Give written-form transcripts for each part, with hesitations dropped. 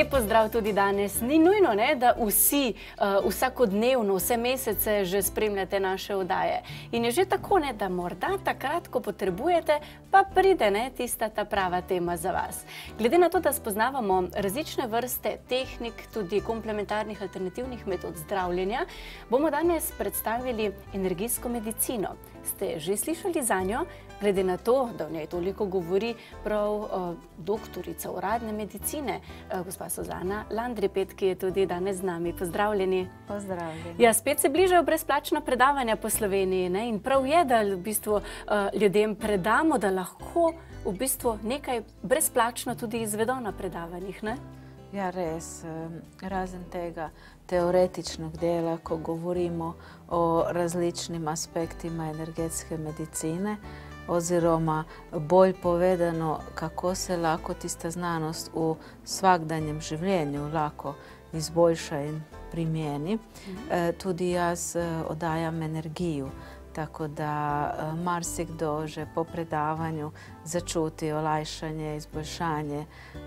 Lep pozdrav tudi danes. Ni nujno, da vsi vsakodnevno, vse mesece že spremljate naše oddaje. In je že tako, da morda takrat, ko potrebujete, pa pride tista ta prava tema za vas. Glede na to, da spoznavamo različne vrste tehnik, tudi komplementarnih alternativnih metod zdravljenja, bomo danes predstavili energijsko medicino. Ste že slišali za njo? Glede na to, da v njej toliko govori prav doktorica uradne medicine, gospa Suzana Landripet, ki je tudi danes z nami. Pozdravljeni. Pozdravljeni. Ja, spet se bližajo brezplačna predavanja po Sloveniji in prav je, da v bistvu ljudem predamo, da lahko v bistvu nekaj brezplačno tudi izvedo na predavanjih, ne? Ja, res. Razen tega teoretičnega dela, ko govorimo o različnim aspektima energetske medicine, oziroma bolj povedano, kako se lahko tista znanost v vsakdanjem življenju lahko izboljša in primjeni. Tudi jaz oddajam energijo, tako da marsikdo že po predavanju začuti olajšanje, izboljšanje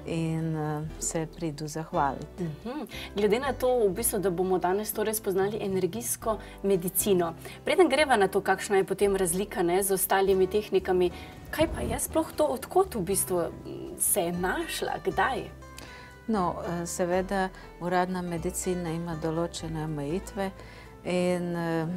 in se pridu zahvaliti. Glede na to, v bistvu, da bomo danes torej spoznali energijsko medicino. Preden greva na to, kakšna je potem razlika z ostalimi tehnikami, kaj pa je sploh to, odkot v bistvu se je našla, kdaj? No, seveda uradna medicina ima določene omejitve in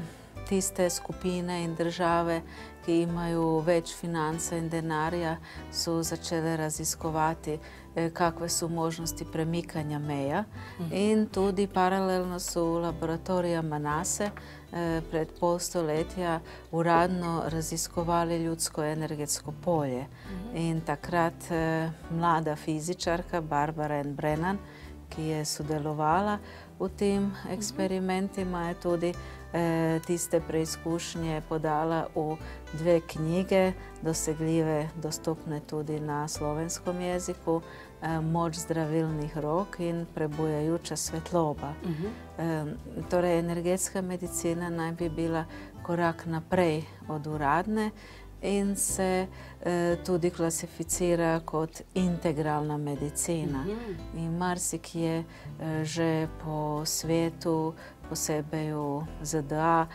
tiste skupine in države, ki imajo več financa in denarja, so začele raziskovati, kakve so možnosti premikanja meja. In tudi paralelno so v laboratorijama NASA pred pol stoletja uradno raziskovali ljudsko energetsko polje. In takrat mlada fizičarka Barbara Ann Brennan, ki je sodelovala v tem eksperimentima, je tudi tiste preizkušnje podala v 2 knjige, dosegljive, dostopne tudi na slovenskom jeziku, Moč zdravilnih rok in Prebujajoča svetloba. Torej, energetska medicina naj bi bila korak naprej od uradne in se tudi klasificira kot integralna medicina. In marsikje že po svetu, posebej v ZDA,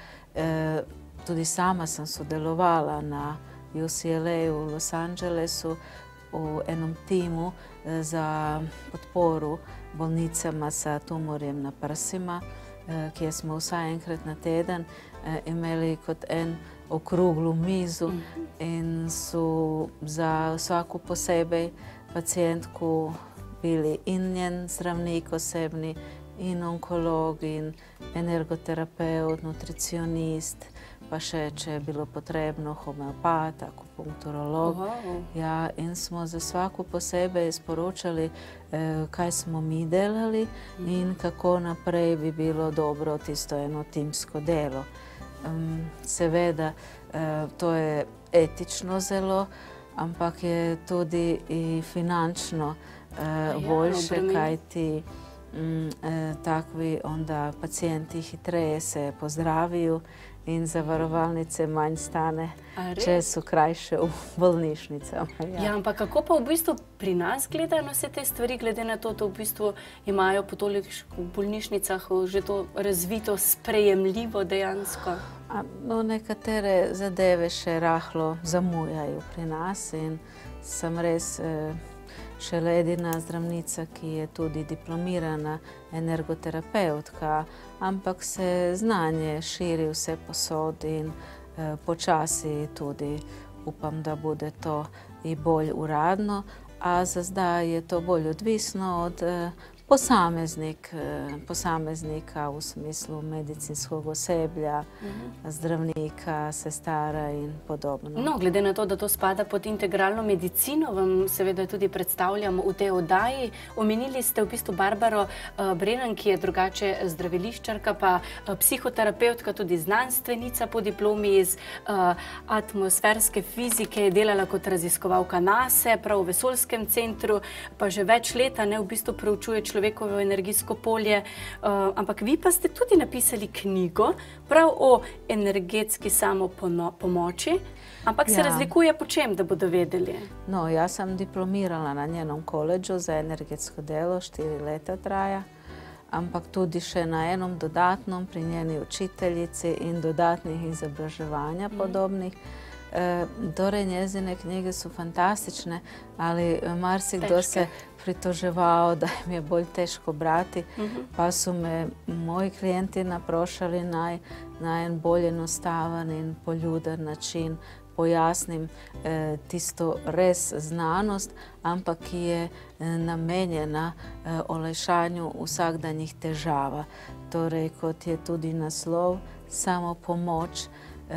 tudi sama sem sodelovala na UCLA v Los Angelesu v enom timu za podporu bolnicama sa tumorjem na prsima, kjer smo vsaj enkrat na teden imeli kot en okruglu mizu in so za vsako posebej pacientku bili in njen zdravnik osebni, in onkolog, in energoterapeut, nutricionist, pa še, če je bilo potrebno, homeopat, akupunkturolog. Ja, in smo za vsako posebej sporočali, kaj smo mi delali in kako naprej bi bilo dobro tisto eno timsko delo. Seveda, to je etično zelo, ampak je tudi i finančno boljše, kajti takvi onda pacijenti hitreje se pozdravijo in zavarovalnice manj stane, če so krajše v bolnišnicama. Ja, ampak kako pa v bistvu pri nas gledajo na vse te stvari, glede na to, da v bistvu imajo po toliko bolnišnicah že to razvito, sprejemljivo dejansko? No, nekatere zadeve še rahlo zamujajo pri nas in sem res šele edina zdravnica, ki je tudi diplomirana energoterapeutka, ampak se znanje širi vse posod in počasi tudi upam, da bude to i bolj uradno, a za zdaj je to bolj odvisno od posameznika v smislu medicinskog oseblja, zdravnika, sestara in podobno. No, glede na to, da to spada pod integralno medicino, vam seveda tudi predstavljamo v tej oddaji. Omenili ste v bistvu Barbaro Brennan, ki je drugače zdraviliščarka, pa psihoterapeutka, tudi znanstvenica po diplomi iz atmosferske fizike, je delala kot raziskovalka NASA, prav v vesoljskem centru, pa že več leta v bistvu preučuje človekovo energijsko polje, ampak vi pa ste tudi napisali knjigo prav o energetski samopomoči, ampak se razlikuje po čem, da bodo vedeli? No, ja sam diplomirala na njenom koledžu za energetsko delo, 4 leta traja, ampak tudi še na enom dodatnom pri njeni učiteljici in dodatnih izobraževanja podobnih. Torej, njezine knjige su fantastične, ali marsikdo se pritoževao da im je bolj teško brati, pa su me moji klijenti naprošali na en bolj enostavan in poljudan način pojasnim tisto res znanost, ampak ki je namenjena olajšanju vsakdanjih težava. Torej, kot je tudi naslov, samopomoč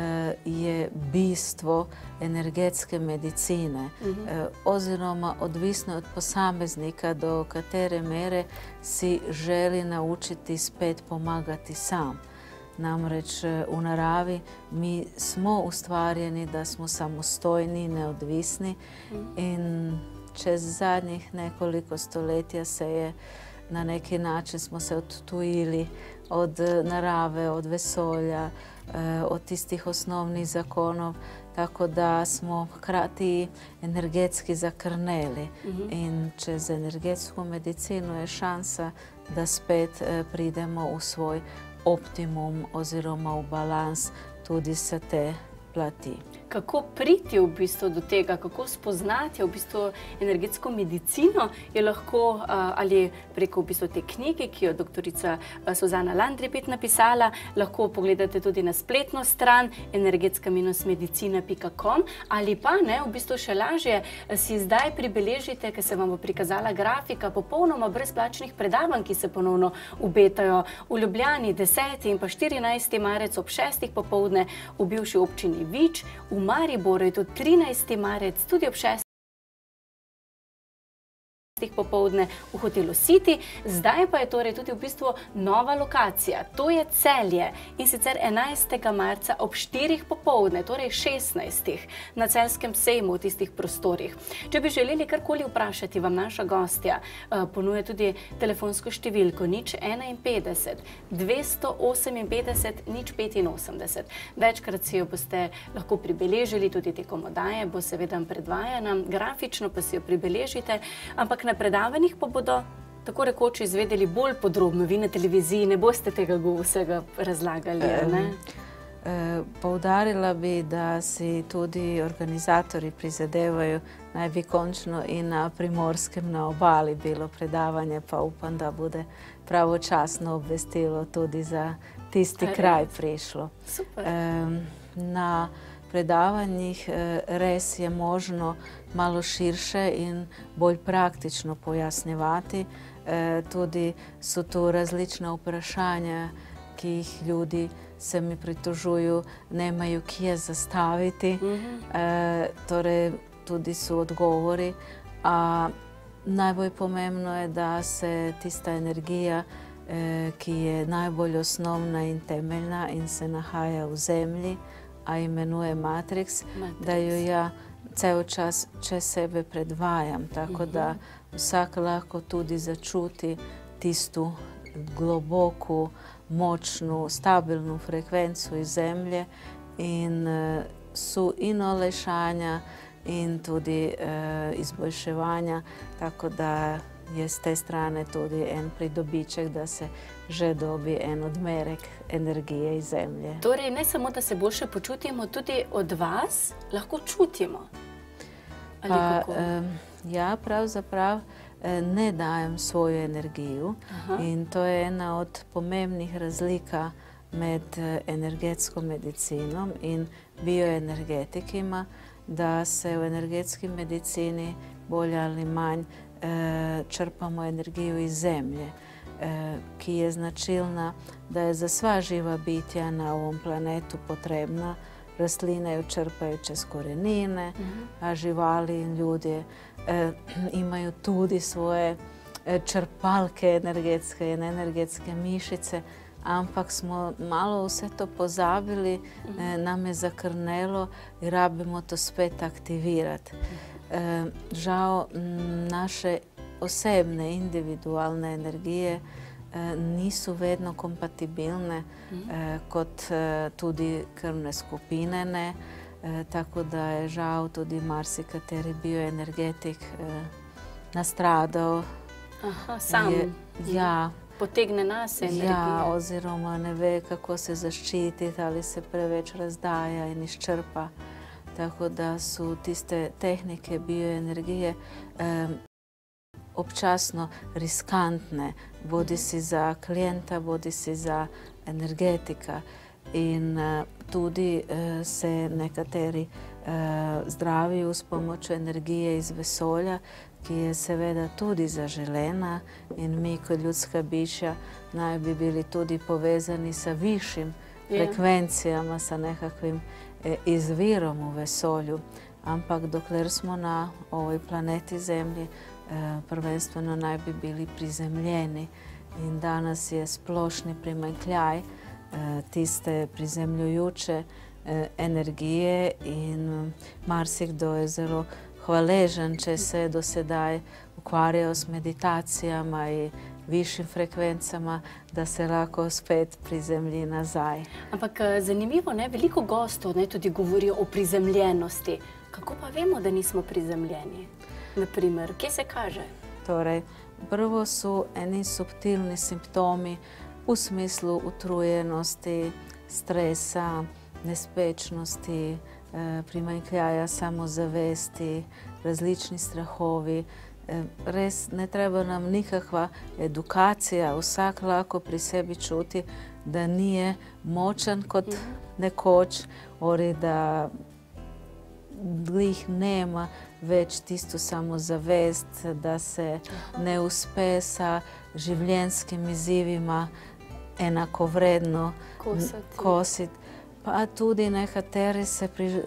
je bistvo energetske medicine, oziroma odvisno od posameznika do katere mere si želi naučiti spet pomagati sam. Namreč u naravi mi smo ustvarjeni da smo samostojni, neodvisni in čez zadnjih nekoliko stoletja se je na neki način smo se odtujili od narave, od vesolja, od tistih osnovnih zakonov, tako da smo hkrati energetski zakrneli. In čez energetsku medicinu je šansa da spet pridemo u svoj optimum oziroma v balans tudi sa te plati. Kako priti v bistvu do tega, kako spoznati v bistvu energetsko medicino, je lahko ali preko v bistvu te knjige, ki jo doktorica Suzana Landripet napisala, lahko pogledate tudi na spletno stran energetska-medicina.com, ali pa v bistvu še lažje si zdaj pribeležite, ker se vam bo prikazala grafika popolnoma brezplačnih predavanj, ki se ponovno obetajo v Ljubljani 10. in pa 14. marec ob 6. popoldne v bivši občini Vič, v Mariboru je to 13. marec, tudi ob 6. popoldne v hotelu City. Zdaj pa je torej tudi v bistvu nova lokacija. To je Celje in sicer 11. marca ob 4. popoldne, torej 16. na Celjskem sejmu v tistih prostorih. Če bi želeli karkoli vprašati, vam naša gostja ponuja tudi telefonsko številko 051 258 085. Večkrat si jo boste lahko pribeležili, tudi tekom oddaje bo seveda predvajana, grafično pa si jo pribeležite, ampak na predavanjih pa bodo tako rekoč izvedeli bolj podrobno. Vi na televiziji ne boste tega vsega razlagali, ne? Poudarila bi da si tudi organizatori prizadevaju naj bi končno i na Primorskem na obali bilo predavanje, pa upam da bude pravočasno obvestilo tudi za tisti kraj prišlo. Super. Na predavanjih res je možno malo širše in bolj praktično pojasnjevati. Tudi su tu različna vprašanja, ki jih ljudi se mi pritožuju, nemajo kje zastaviti. Torej, tudi su odgovori. A najbolj pomembno je da se tista energija, ki je najbolj osnovna in temeljna in se nahaja v zemlji, a imenuje Matrix, da ju ja ceo čas čez sebe predvajam, tako da vsak lahko tudi začuti tistu globoku, močnu, stabilnu frekvencu iz zemlje in su in olajšanja in tudi izboljševanja, tako da je s te strane tudi en pridobiček da se že dobi en odmerek energije iz zemlje. Torej, ne samo da se boljše počutimo, tudi od vas lahko čutimo. Ali kako? Ja pravzaprav ne dajem svoju energiju in to je ena od pomembnih razlika med energetsko medicinom in bioenergetikima, da se u energetski medicini bolje ali manj črpamo energiju iz zemlje, ki je značilna da je za sva živa bitja na ovom planetu potrebna. Rastline ju črpaju čez korenine, a živali in ljudje imaju tudi svoje črpalke energetske in energetske mišice, ampak smo malo vse to pozabili, nam je zakrnelo i rabimo to spet aktivirati. Žao, naše osebne, individualne energije niso vedno kompatibilne, kot tudi krvne skupine ne. Tako da je žal tudi marsikateri bioenergetik nastradal. Aha, sam potegne nas energijo. Ja, oziroma ne ve, kako se zaščititi, ali se preveč razdaja in izčrpa. Tako da so tiste tehnike bioenergije občasno riskantne, bodisi za klienta, bodisi za energetika. In tudi se nekateri zdravijo s pomočjo energije iz vesolja, ki je seveda tudi zaželena, in mi kot ljudska bića naj bi bili tudi povezani sa višjim frekvencijama, sa nekakvim izvirom u vesolju. Ampak dokler smo na ovoj planeti Zemlji, prvenstveno naj bi bili prizemljeni. In danas je splošni primanjkljaj tiste prizemljujoče energije in marsikdo je zelo hvaležen, če se do sedaj ukvarjajo s meditacijama i višjim frekvencama, da se lahko spet prizemlji nazaj. Ampak zanimivo, ne? Veliko gostov tudi govorijo o prizemljenosti. Kako pa vemo, da nismo prizemljeni? Naprimer, kje se kaže? Torej, prvo su eni subtilni simptomi u smislu utrujenosti, stresa, nespečnosti, primanjkljaja samozavesti, različni strahovi. Res ne treba nam nikakva edukacija, vsak lahko pri sebi čuti, da nije močan kot nekoč, ori da glih nema več tisto samozavest, da se ne uspe sa življenjskim izzivima enakovredno kositi. Pa tudi nekateri se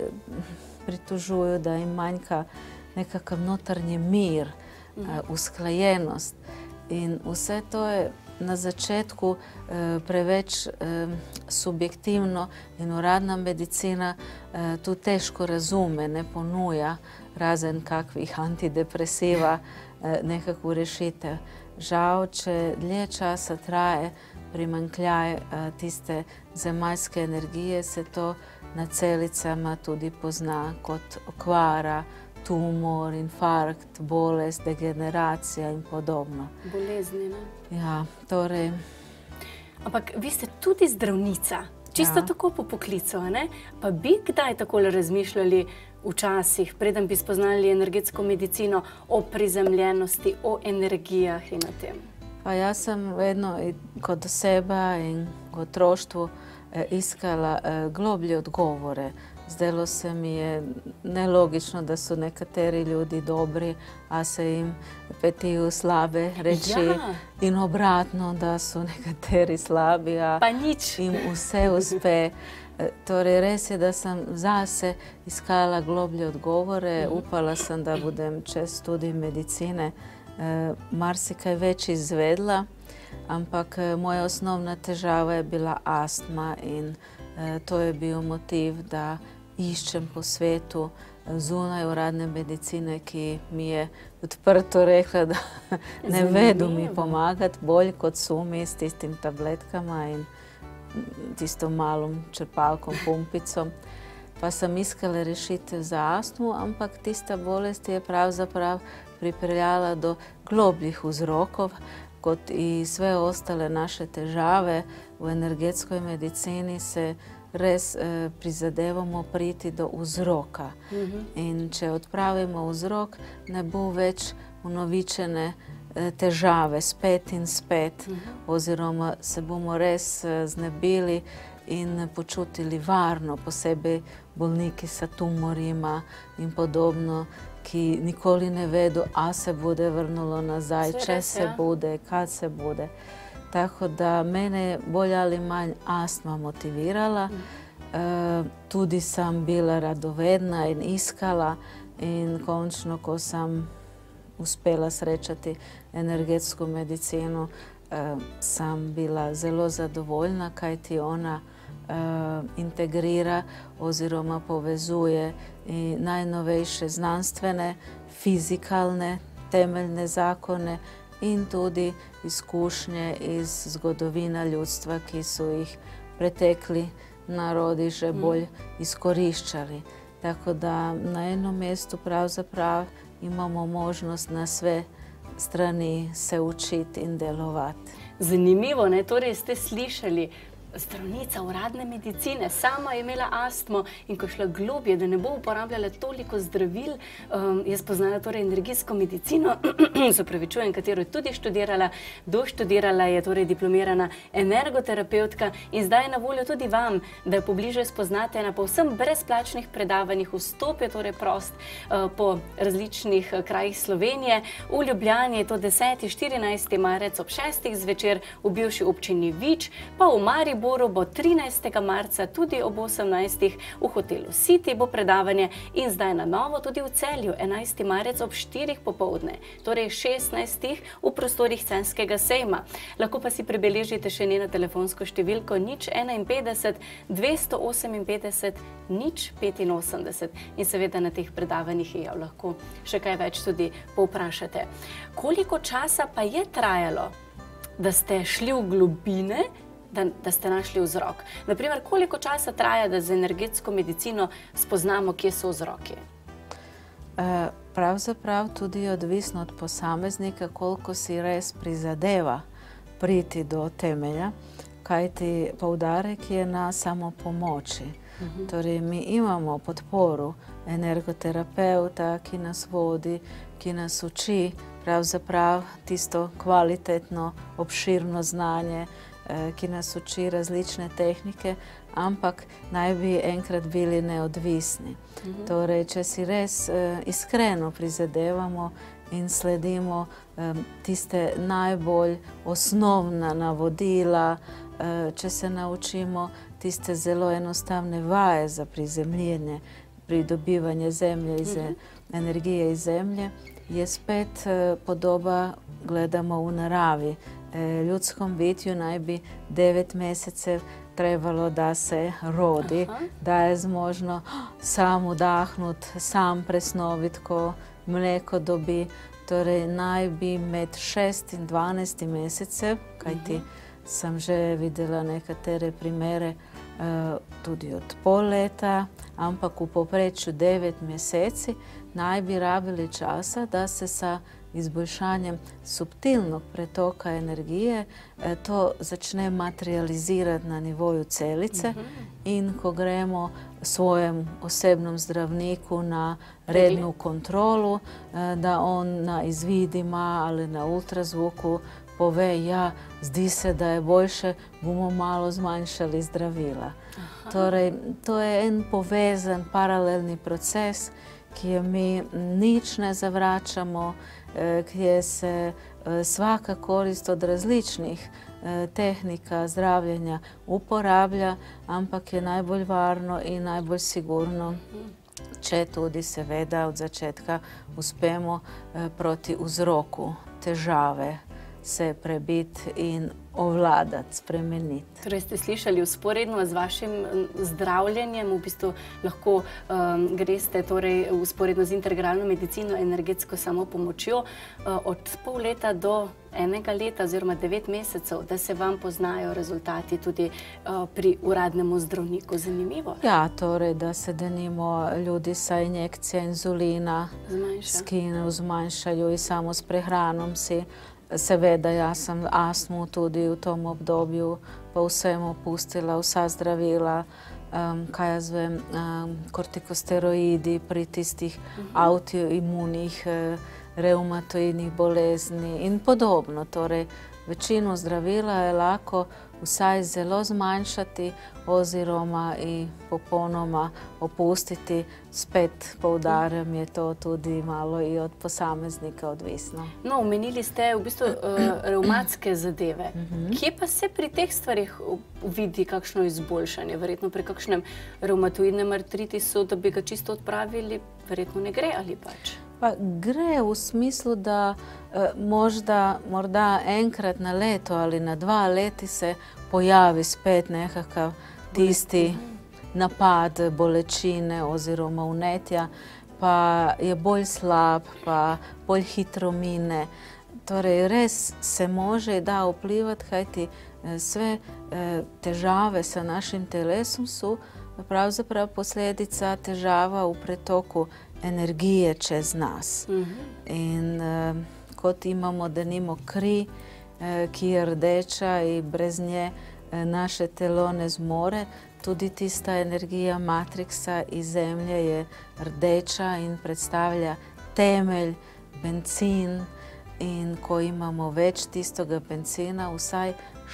pritužuju, da im manjka nekakav notarnji mir, usklajenost. In vse to je na začetku preveč subjektivno in uradna medicina tu teško razume, ne ponuja razen kakvih antidepresiva nekakvu rešitev. Žal, če dlje časa traje primanjkljaj tiste zemaljske energije, se to na celicama tudi pozna kot okvara, tumor, infarkt, bolest, degeneracija in podobno. Bolezni, ne? Ja, torej... Ampak vi ste tudi zdravnica, čisto tako po poklicu, ne? Pa bi kdaj takole razmišljali včasih, preden bi spoznali energetsko medicino, o prizemljenosti, o energijah in o tem? Pa ja sam vedno kod seba in v otroštvu iskala globlje odgovore. Zdelo se mi je nelogično, da su nekateri ljudi dobri, a se jim petiju slabe reči, in obratno, da su nekateri slabi, a jim vse uspe. Torej, res je, da sam zase iskala globlje odgovore, upala sam da budem čez študij medicine marsikaj več izvedla, ampak moja osnovna težava je bila astma in to je bio motiv da iščem po svetu zunaj uradne medicine, ki mi je odprto rekla, da ne vedu mi pomagati, bolj kot sumi s tistim tabletkama in tistom malom črpalkom, pumpicom. Pa sam iskala rešitev za astmu, ampak tista bolest je pravzaprav pripeljala do globljih vzrokov, kot i sve ostale naše težave v energetskoj medicini se res prizadevamo priti do vzroka. In če odpravimo vzrok, ne bo več unovičene težave spet in spet, oziroma se bomo res znebili in počutili varno, posebej bolniki sa tumorima in podobno, ki nikoli ne vedo, a se bude vrnulo nazaj, če se bude, kad se bude. Tako da mene je bolj ali manj astma motivirala. Tudi sam bila radovedna in iskala in končno, ko sam uspela srečati energetsku medicinu, sam bila zelo zadovoljna, kajti ona integrira oziroma povezuje i najnovejše znanstvene, fizikalne temeljne zakone in tudi izkušnje iz zgodovina ljudstva, ki so jih pretekli narodi že bolj izkoriščali. Tako da na enom mestu pravzaprav imamo možnost na sve strani se učiti in delovati. Zanimivo, ne? Torej ste slišali, zdravnica uradne medicine, sama je imela astmo in ko je šla globje, da ne bo uporabljala toliko zdravil, je spoznala torej energijsko medicino, se opravičujem, katero je tudi študirala, doštudirala je torej diplomirana energoterapevtka in zdaj je na voljo tudi vam, da jo pobliže spoznate na povsem brezplačnih predavanjih. Vstop je torej prost po različnih krajih Slovenije. V Ljubljani je to 10. 14. marec ob 6. zvečer, v bivši občini Vič, pa v Mariboru bo 13. marca tudi ob 18. v hotelu City bo predavanje in zdaj na novo tudi v Celju 11. marec ob 4. popoldne, torej 16. v prostorih Censkega sejma. Lahko pa si pribeležite še njeno telefonsko številko 051 258 085 in seveda na teh predavanjih jo lahko še kaj več tudi povprašate. Koliko časa pa je trajalo, da ste šli v globine, da ste našli vzrok? Naprimer, koliko časa traja, da z energetsko medicino spoznamo, kje so vzroki? Pravzaprav tudi odvisno od posameznika, koliko si res prizadeva priti do temelja, kajti poudarek je na samopomoči. Torej, mi imamo podporu energoterapeuta, ki nas vodi, ki nas uči pravzaprav tisto kvalitetno, obširno znanje, ki nas uči različne tehnike, ampak naj bi enkrat bili neodvisni. Torej, če si res iskreno prizadevamo in sledimo tiste najbolj osnovna navodila, če se naučimo tiste zelo enostavne vaje za prizemljenje, pridobivanje zemlje iz energije iz zemlje, je spet podoba, gledamo v naravi. Ljudskom bitju naj bi 9 mesecev trebalo, da se rodi, da je zmožno sam vdahnut, sam presnovit, ko mleko dobi. Torej, naj bi med 6 in 12 mesecev, kajti sem že videla nekatere primere tudi od pol leta, ampak v povprečju 9 meseci, naj bi rabili časa, da se sa izboljšanjem subtilnog pretoka energije to začne materializirati na nivoju celice in ko gremo svojem osebnom zdravniku na rednu kontrolu, da on na izvidima ali na ultrazvuku pove, ja, zdi se, da je boljše, bomo malo zmanjšali zdravila. Torej, to je en povezan paralelni proces, ki mi nič ne zavračamo, kjer se svaka korist od različnih tehnika zdravljenja uporablja, ampak je najbolj varno in najbolj sigurno, če tudi seveda od začetka uspemo proti vzroku težave se prebiti in ovladati, spremeniti. Torej ste slišali, vzporedno z vašim zdravljenjem, v bistvu lahko greste torej vzporedno z integralno medicino, energetsko samopomočjo, od pol leta do 1 leta oziroma 9 mesecev, da se vam poznajo rezultati tudi pri uradnemu zdravniku. Zanimivo. Ja, torej, da se denimo ljudi sa injekcija inzulina skinu, zmanjšajo in samo s prehranom si. Seveda, jaz sem astmu tudi v tom obdobju povsem opustila, vsa zdravila, kaj jaz vem, kortikosteroidi pri tistih avtoimunih, reumatoidnih bolezni in podobno. Torej, večino zdravila je lahko vsaj zelo zmanjšati oziroma in popolnoma opustiti. Spet poudarjam, je to tudi malo i od posameznika odvisno. No, omenili ste v bistvu revmatske zadeve. Kje pa se pri teh stvarih vidi kakšno izboljšanje? Verjetno pri kakšnem revmatoidnem artritisu, da bi ga čisto odpravili, verjetno ne gre ali pač? Pa gre v smislu, da morda enkrat na leto ali na 2 leti se pojavi spet nekakav tisti napad bolečine oziroma vnetja. pa je bolj slab, pa bolj hitro mine. Torej, res se može da vplivati, kajti sve težave sa našim telesom su pravzaprav posledica težava v pretoku energije čez nas. In kot imamo denimo kri, ki je rdeča i brez nje naše telo ne zmore, tudi tista energija matriksa iz zemlje je rdeča in predstavlja temelj, bencin, in ko imamo več tistoga bencina, vsaj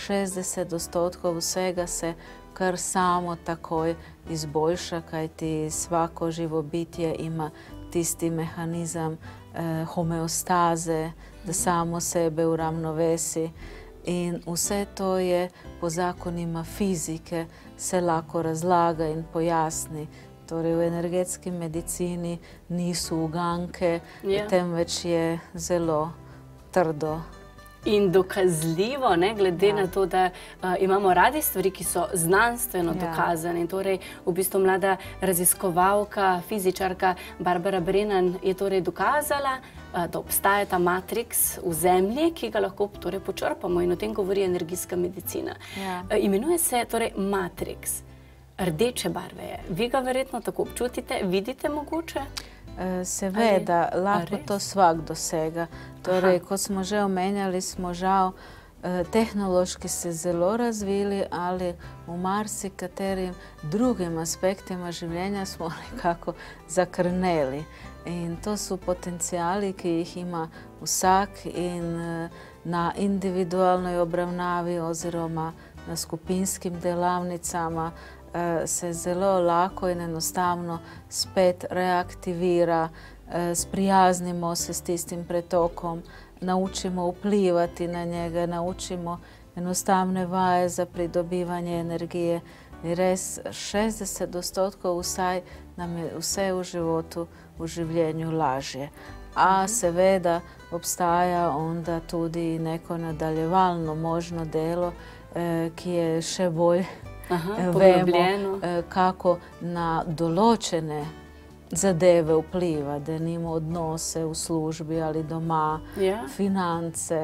60% vsega se kar samo takoj izboljša, kajti svako živo bitje ima tisti mehanizam homeostaze, da samo sebe uravnovesi. In vse to je po zakonima fizike se lako razlaga in pojasni. Torej, v energetski medicini nisu uganke, temveč je zelo trdo. In dokazljivo, glede na to, da imamo radi stvari, ki so znanstveno dokazane. Torej, v bistvu mlada raziskovalka, fizičarka Barbara Brennan je torej dokazala, da obstaja ta matriks v zemlji, ki ga lahko torej počrpamo, in o tem govori energijska medicina. Imenuje se torej matriks. Rdeče barve je. Vi ga verjetno tako občutite, vidite mogoče? Seveda, lahko to vsak dosega. Torej, kot smo že omenjali, smo žal tehnološki se zelo razvili, ali v marsikaterim drugim aspektima življenja smo nekako zakrneli. In to su potencijali, ki jih ima vsak, in na individualnoj obravnavi oziroma na skupinskim delavnicama se zelo lako in enostavno spet reaktivira, sprijaznimo se s tistim pretokom, naučimo vplivati na njega, naučimo enostavne vaje za pridobivanje energije. In res 60% vsaj nam je vse v životu, v življenju lažje. A seveda obstaja onda tudi neko nadaljevalno možno delo, ki je še bolj vemo, kako na določene zadeve vpliva, denimo odnose v službi ali doma, finance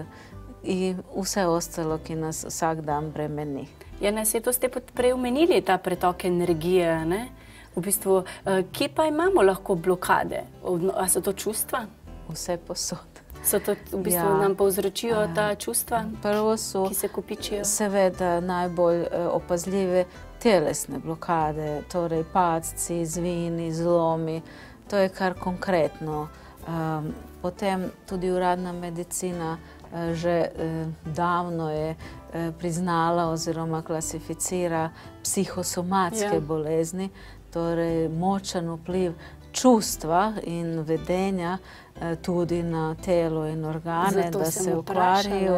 i vse ostalo, ki nas vsak dan bremeni. Na svetu ste prej omenili ta pretok energije, ne? V bistvu, kje pa imamo lahko blokade? A so to čustva? Vse posod. So to v bistvu nam povzročijo ta čustva, ki se kopičijo? Seveda najbolj opazljive telesne blokade, torej padci, zvini, zlomi, to je kar konkretno. Potem tudi uradna medicina že davno je priznala oziroma klasificira psihosomatske bolezni, torej močan vpliv čustva in vedenja tudi na telo in organe, da se ukvarjajo.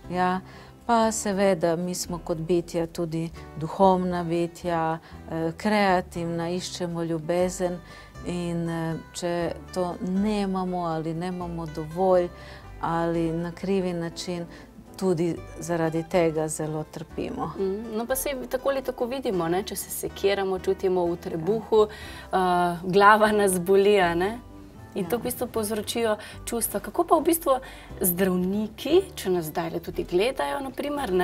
Pa seveda mi smo kot bitja tudi duhovna bitja, kreativna, iščemo ljubezen, in če to nemamo ali nemamo dovolj ali na krivi način, tudi zaradi tega zelo trpimo. No pa se tako ali tako vidimo, če se sekiramo, čutimo v trebuhu, glava nas boli, in to v bistvu povzročijo čustva. Kako pa v bistvu zdravniki, če nas zdaj tudi gledajo, naprimer,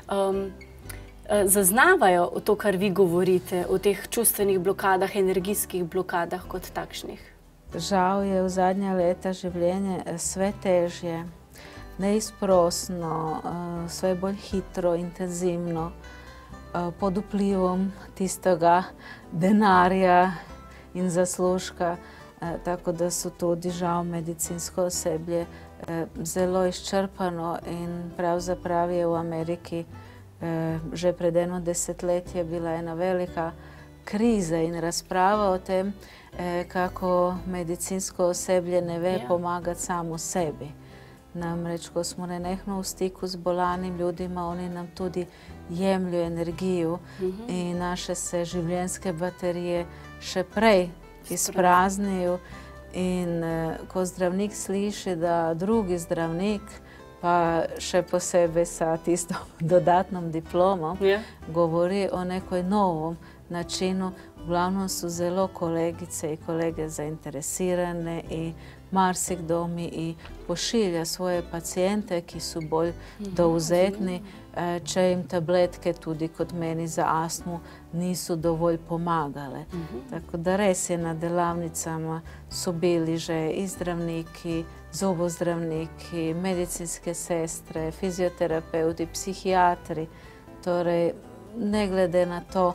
zaznavajo to, kar vi govorite, o teh čustvenih blokadah, energijskih blokadah kot takšnih? Žal je v zadnja leta življenje sve težje, neizprosno, sve bolj hitro, intenzivno, pod vplivom tistega denarja in zaslužka, tako da so tudi žal medicinsko osebje zelo izčrpano, in pravzaprav je v Ameriki že pred 1 desetletje bila ena velika kriza in razprava o tem, kako medicinsko osebje ne ve pomagati samo sebi. Namreč, ko smo nenehno v stiku z bolanim ljudima, oni nam tudi jemlju energijo in naše se življenjske baterije še prej izpraznijo. In ko zdravnik sliši, da drugi zdravnik, pa še posebej sa tistom dodatnom diplomom, govori o nekoj novom načinu. Uglavnom su zelo kolegice i kolege zainteresirane i marsikdo mi i pošilja svoje pacijente, ki su bolj dovzetni, če jim tabletke tudi kot meni za astmu nisu dovolj pomagale. Tako da res je na delavnicama su bili že i zdravniki, zobozdravniki, medicinske sestre, fizioterapeuti, psihijatri. Torej, ne glede na to,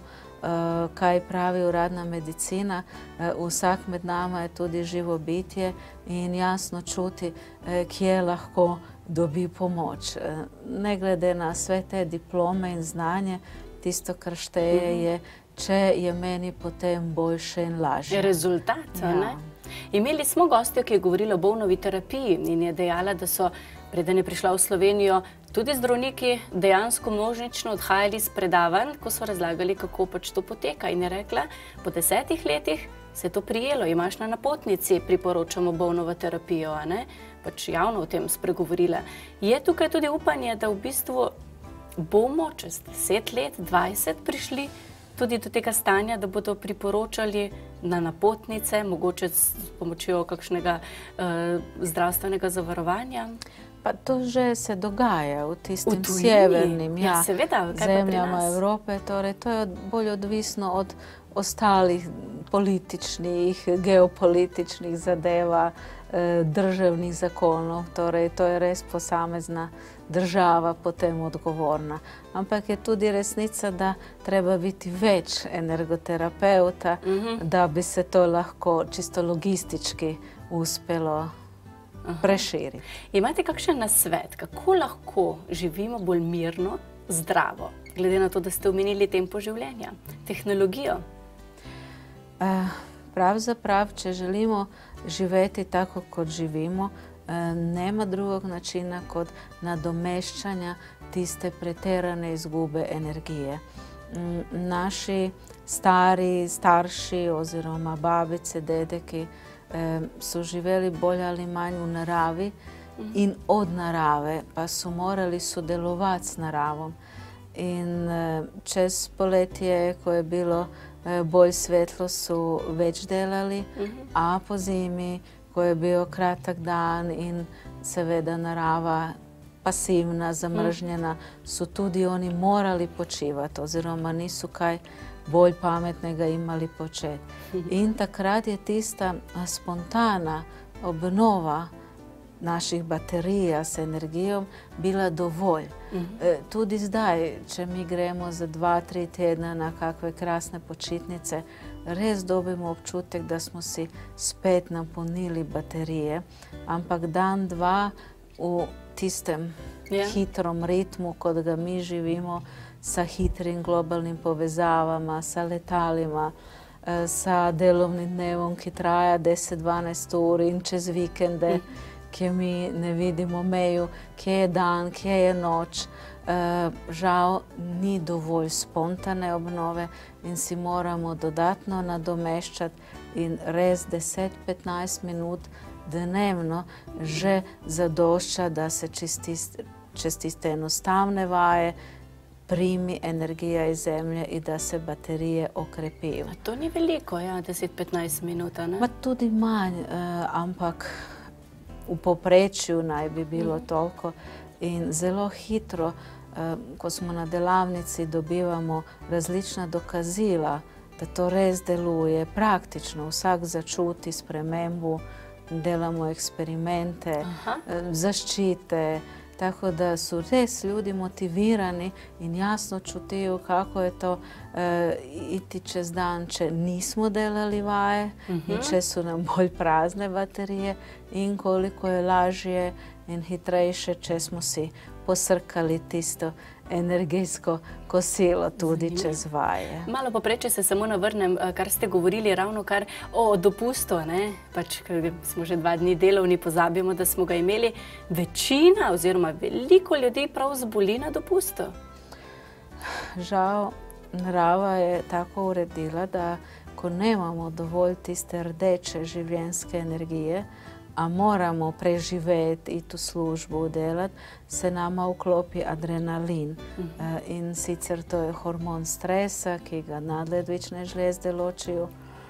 kaj pravi uradna medicina, vsak med nama je tudi živo bitje in jasno čuti, kje lahko dobi pomoč. Ne glede na sve te diplome in znanje, tisto, kar šteje je, če je meni potem boljše in lažje. Rezultat, ne? Imeli smo gostjo, ki je govorila o Bonovi terapiji in je dejala, da so, preden je prišla v Slovenijo, tudi zdravniki dejansko množično odhajali s predavanj, ko so razlagali, kako pač to poteka. In je rekla, po 10 letih se je to prijelo, imaš na napotnici, priporočamo Bonovo terapijo, a ne? Pač javno o tem spregovorila. Je tukaj tudi upanje, da v bistvu bomo čez 10 let, 20 prišli tudi do tega stanja, da bodo priporočali na napotnice, mogoče s pomočjo kakšnega zdravstvenega zavarovanja? Pa to že se dogaja v tistim sjevernim zemljama Evrope. Torej, to je bolj odvisno od ostalih političnih, geopolitičnih zadeva, državnih zakonov. Torej, to je res posamezna država potem odgovorna. Ampak je tudi resnica, da treba biti več energoterapeuta, da bi se to lahko čisto logistički uspelo preširiti. Imate kakšen nasvet, kako lahko živimo bolj mirno, zdravo, glede na to, da ste omenili tempo življenja, tehnologijo? Pravzaprav, če želimo živeti tako, kot živimo, nema drugog načina kot nadomeščanja tiste preterane izgube energije. Naši starši oziroma babice, dedeki so živeli bolj ali manj v naravi in od narave, pa so morali sodelovati s naravom. In čez poletje, ko je bilo bolj svetlo, su več delali, a po zimi, ko je bil kratak dan in seveda narava pasivna, zamrznjena, su tudi oni morali počivati oziroma nisu kaj bolj pametnega imali početi. In takrat je tista spontana obnova naših baterija s energijom bila dovolj. Tudi zdaj, če mi gremo za 2-3 tedna na kakve krasne počitnice, res dobimo občutek, da smo si spet napolnili baterije, ampak dan, dva v tistem hitrom ritmu, kot ga mi živimo, sa hitrim globalnim povezavama, sa letalima, sa delovnim dnevom, ki traja 10-12 ur in čez vikende, kje mi ne vidimo meju, kje je dan, kje je noč. Žal ni dovolj spontane obnove in si moramo dodatno nadomeščati in res 10-15 minut dnevno že zadošča, da se čez tiste enostavne vaje primi energija iz zemlje in da se baterije okrepijo. To ni veliko, 10-15 minut, ne? Ma tudi manj, ampak v povprečju naj bi bilo toliko. In zelo hitro, ko smo na delavnici, dobivamo različna dokazila, da to res deluje praktično. Vsak začuti spremembo, delamo eksperimente, zaščite, tako da su res ljudi motivirani in jasno čutijo, kako je to iti čez dan, če nismo delali vaje in če su nam bolj prazne baterije in koliko je lažje in hitrejše, če smo si posrkali tisto energijsko kosilo tudi čez vaje. Malo poprej, če se samo navrnem, kar ste govorili ravno kar o dopustu, ne? Pač, ker smo že 2 dni delovni, pozabimo, da smo ga imeli. Večina oziroma veliko ljudi prav zboli na dopustu. Žal, narava je tako uredila, da ko nemamo dovolj tiste rdeče življenjske energije, a moramo preživeti in tu službu delati, se nama vklopi adrenalin. In sicer to je hormon stresa, ki ga nadledvične žlezde ločijo.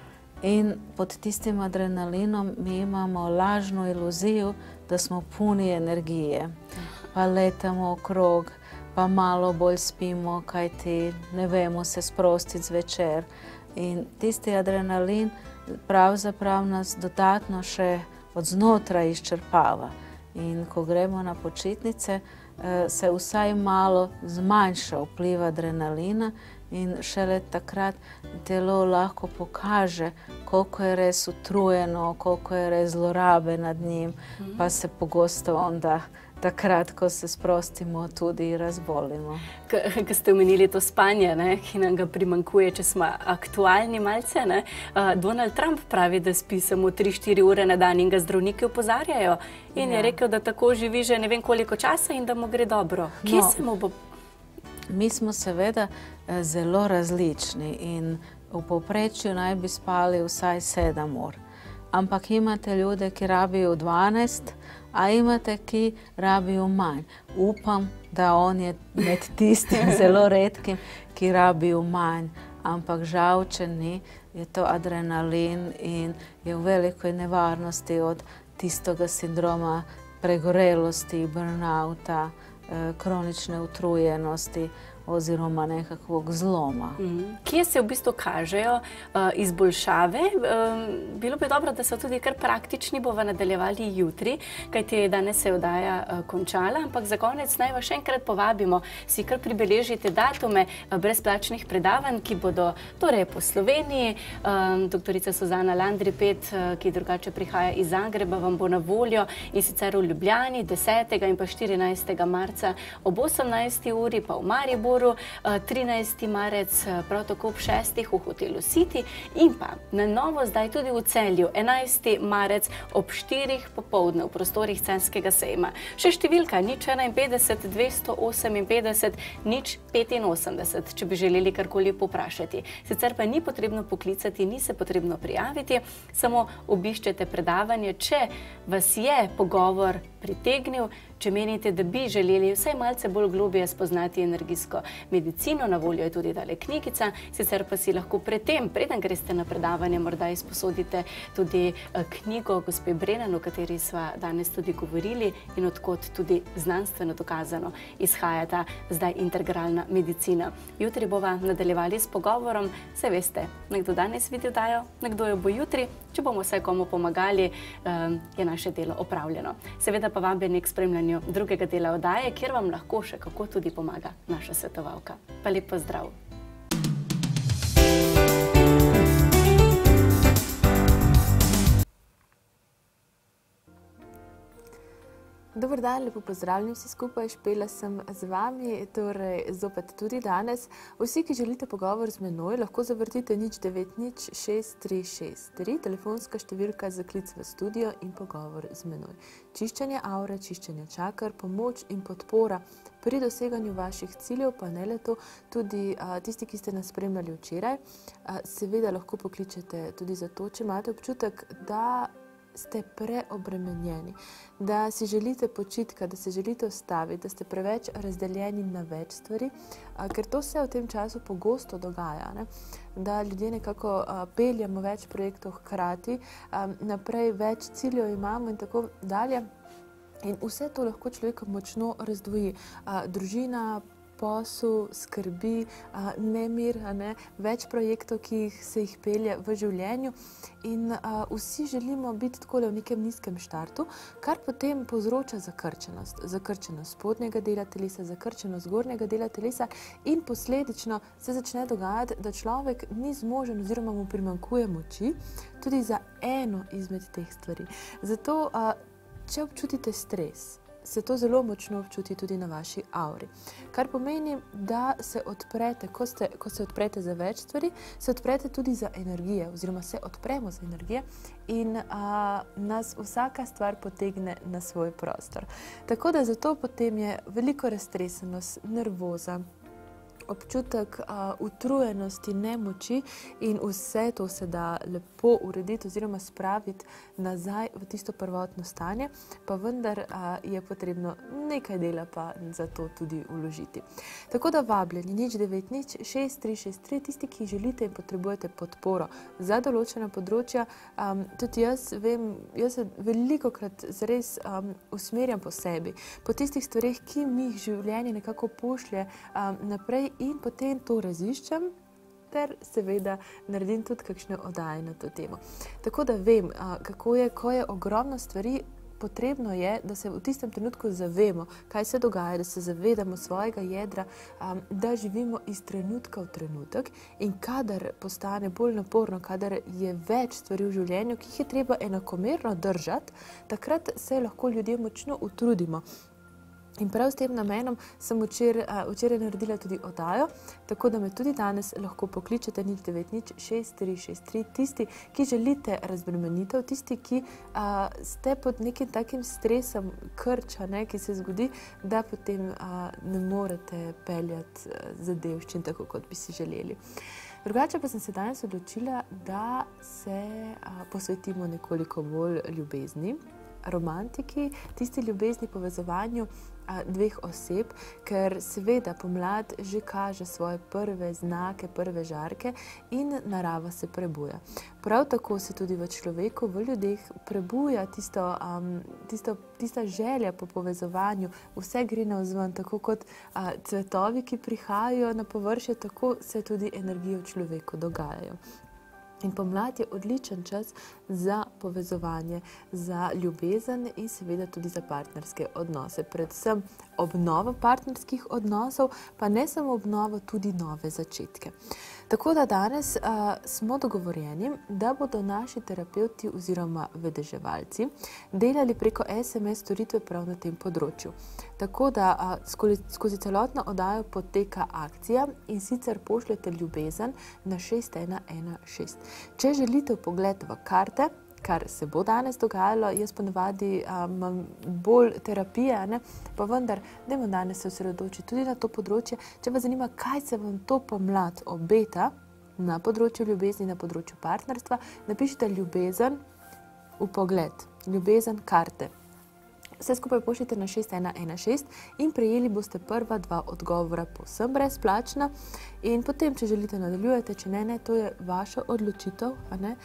In pod tistim adrenalinom mi imamo lažno iluzijo, da smo puni energije. Pa letamo okrog, pa malo bolj spimo, kajti ne vemo se sprostiti zvečer. In tisti adrenalin pravzaprav nas dodatno še od znotraj izčrpava. In ko gremo na počitnice, se vsaj malo zmanjša vpliv adrenalina in šele takrat telo lahko pokaže, koliko je res utrujeno, koliko je res zlorabe nad njim, pa se pogosto onda takrat, ko se sprostimo, tudi razbolimo. Ko ste omenili to spanje, ki nam ga primanjkuje, če smo aktualni malce, Donald Trump pravi, da spi samo 3-4 ure na dan in ga zdravniki opozarjajo. In je rekel, da tako živi že ne vem koliko časa in da mu gre dobro. Kje se mu bo? Mi smo seveda zelo različni in v povprečju naj bi spali vsaj 7 ur. Ampak imate ljude, ki rabijo 12, a imate, ki rabijo manj. Upam, da on je med tistim zelo redkim, ki rabijo manj. Ampak žal, če ni, je to adrenalin in je v velikoj nevarnosti od tistega sindroma pregorelosti, burnouta, kronične utrujenosti oziroma nekakvog zloma. Kje se v bistvu kažejo izboljšave? Bilo bi dobro, da so tudi kar praktični, bova nadaljevali jutri, kajti danes se oddaja končala, ampak za konec naj vas še enkrat povabimo, si kar pribeležite datume brezplačnih predavanj, ki bodo torej po Sloveniji. Doktorica Suzana Landripet, ki drugače prihaja iz Zagreba, vam bo na voljo in sicer v Ljubljani 10. in pa 14. marca ob 18. uri, pa v Mariboru 13. marec, prav tako ob 6. v hotelu City in pa na novo zdaj tudi v Celju 11. marec ob 4. popoldne v prostorih Censkega sejma. Še številka 051 258 085, če bi želeli karkoli poprašati. Sicer pa ni potrebno poklicati, ni se potrebno prijaviti, samo obiščete predavanje, če vas je pogovor pritegnil, če menite, da bi želeli vsaj malce bolj globje spoznati energijsko medicino. Na voljo je tudi tale knjigica, sicer pa si lahko predtem, preden greste na predavanje, morda izposodite tudi knjigo gospe Brennan, o kateri sva danes tudi govorili in odkot tudi znanstveno dokazano izhaja ta zdaj integralna medicina. Jutri bova nadaljevali s pogovorom, se veste, nekdo danes vidi oddajo, nekdo jo bo jutri, če bomo vsaj komu pomagali, je naše delo opravljeno. Seveda pa vabljeni k spremljanju drugega dela oddaje, kjer vam lahko še kako tudi pomaga naša svetovalka. Pa lep pozdrav! Dober dan, lepo pozdravljeni vsi skupaj, Špela sem z vami, torej zopet tudi danes. Vsi, ki želite pogovor z menoj, lahko zavrtite 090 6363, telefonska številka za klic v studio in pogovor z menoj. Čiščenje avre, čiščenje čakr, pomoč in podpora pri doseganju vaših ciljev, pa ne le to, tudi tisti, ki ste nas spremljali včeraj, seveda lahko pokličete tudi zato, če imate občutek, da ste preobremenjeni, da si želite počitka, da se želite ustaviti, da ste preveč razdeljeni na več stvari, ker to se v tem času pogosto dogaja, da ljudje nekako peljamo več projektov hkrati, naprej več ciljev imamo in tako dalje. In vse to lahko človeka močno razdvoji. Družina, posel, skrbi, nemir, več projektov, ki se jih pelje v življenju in vsi želimo biti takole v nekem nizkem štartu, kar potem povzroča zakrčenost. Zakrčenost spodnjega dela telesa, zakrčenost zgornjega dela telesa in posledično se začne dogajati, da človek ni zmožen oziroma mu primanjkuje moči tudi za eno izmed teh stvari. Zato, če občutite stres, se to zelo močno občuti tudi na vaši avri. Kar pomeni, da se odprete, ko se odprete za več stvari, se odprete tudi za energije, oziroma se odpremo za energije in nas vsaka stvar potegne na svoj prostor. Tako da zato potem je veliko raztresenost, nervoza, občutek utrujenosti, nemoči in vse to se da lepo urediti oziroma spraviti nazaj v tisto prvotno stanje, pa vendar je potrebno nekaj dela pa za to tudi vložiti. Tako da vabljeni 090 6363, tisti, ki želite in potrebujete podporo za določena področja. Tudi jaz vem, jaz se velikokrat zares usmerjam po sebi, po tistih stvareh, ki mi jih življenje nekako pošlje naprej in potem to raziščem ter seveda naredim tudi kakšne oddaje na to temo. Tako da vem, kako je, ko je ogromno stvari, potrebno je, da se v tistem trenutku zavemo, kaj se dogaja, da se zavedamo svojega jedra, da živimo iz trenutka v trenutek in kadar postane bolj naporno, kadar je več stvari v življenju, ki jih je treba enakomerno držati, takrat se lahko ljudje močno utrudimo. In prav s tem namenom sem včeraj naredila tudi oddajo, tako da me tudi danes lahko pokličete 090 6363, tisti, ki želite razbremenitev, tisti, ki ste pod nekim takim stresom krča, ki se zgodi, da potem ne morete peljati zadevščin tako, kot bi si želeli. Drugače pa sem se danes odločila, da se posvetimo nekoliko bolj ljubezni, romantiki, tisti ljubezni, povezovanju dveh oseb, ker seveda pomlad že kaže svoje prve znake, prve žarke in narava se prebuja. Prav tako se tudi v človeku, v ljudeh prebuja tista želja po povezovanju, vse gre navzven, tako kot cvetovi, ki prihajajo na površje, tako se tudi energije v človeku dogajajo. In pomlad je odličen čas za povezovanje, za ljubezen in seveda tudi za partnerske odnose. Predvsem obnovo partnerskih odnosov, pa ne samo obnovo, tudi nove začetke. Tako da danes smo dogovorjeni, da bodo naši terapevti oziroma vedeževalci delali preko SMS storitve prav na tem področju. Tako da skozi celotno oddajo poteka akcija in sicer pošljete ljubezen na 6116. Če želite vpogled v karte, kar se bo danes dogajalo, jaz ponavadi imam bolj terapije, pa vendar, dajmo danes se osredotočiti tudi na to področje. Če vas zanima, kaj se vam to pomlad obeta na področju ljubezni, na področju partnerstva, napišite ljubezen, vpogled, ljubezen, karte. Vse skupaj pošljite na 6116 in prejeli boste prva 2 odgovora povsem brezplačna. In potem, če želite, nadaljujete, če ne, to je vaša odločitev.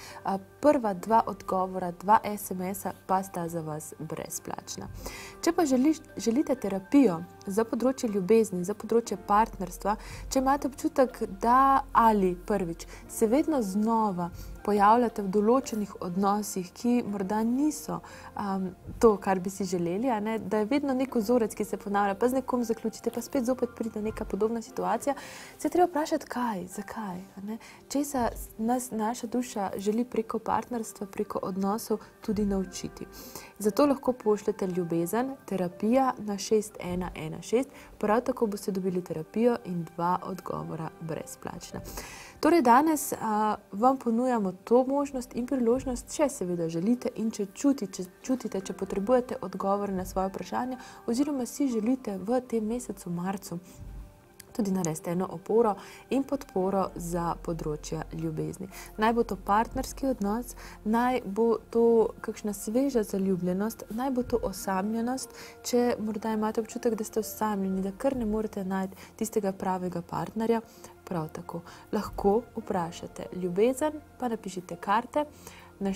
Prva 2 odgovora, 2 SMS-a pa sta za vas brezplačna. Če pa želite terapijo za področje ljubezni, za področje partnerstva, če imate občutek, da ali prvič se vedno znova pojavljate v določenih odnosih, ki morda niso to, kar bi si želeli, da je vedno nek vzorec, ki se ponavlja, pa z nekom zaključite, pa spet zopet pride neka podobna situacija, se treba vprašati, kaj, zakaj, česa nas naša duša želi preko partnerstva, preko odnosov tudi naučiti. Zato lahko pošljete ljubezen, terapija na 6116, prav tako boste dobili terapijo in 2 odgovora brezplačna. Torej danes vam ponujamo to možnost in priložnost, če seveda želite in če čutite, če potrebujete odgovore na svoje vprašanje oziroma si želite v tem mesecu marcu tudi narediti eno oporo in podporo za področje ljubezni. Naj bo to partnerski odnos, naj bo to kakšna sveža zaljubljenost, naj bo to osamljenost, če morda imate občutek, da ste osamljeni, da kar ne morete najti tistega pravega partnerja, prav tako. Lahko vprašate ljubezen, pa napišite karte na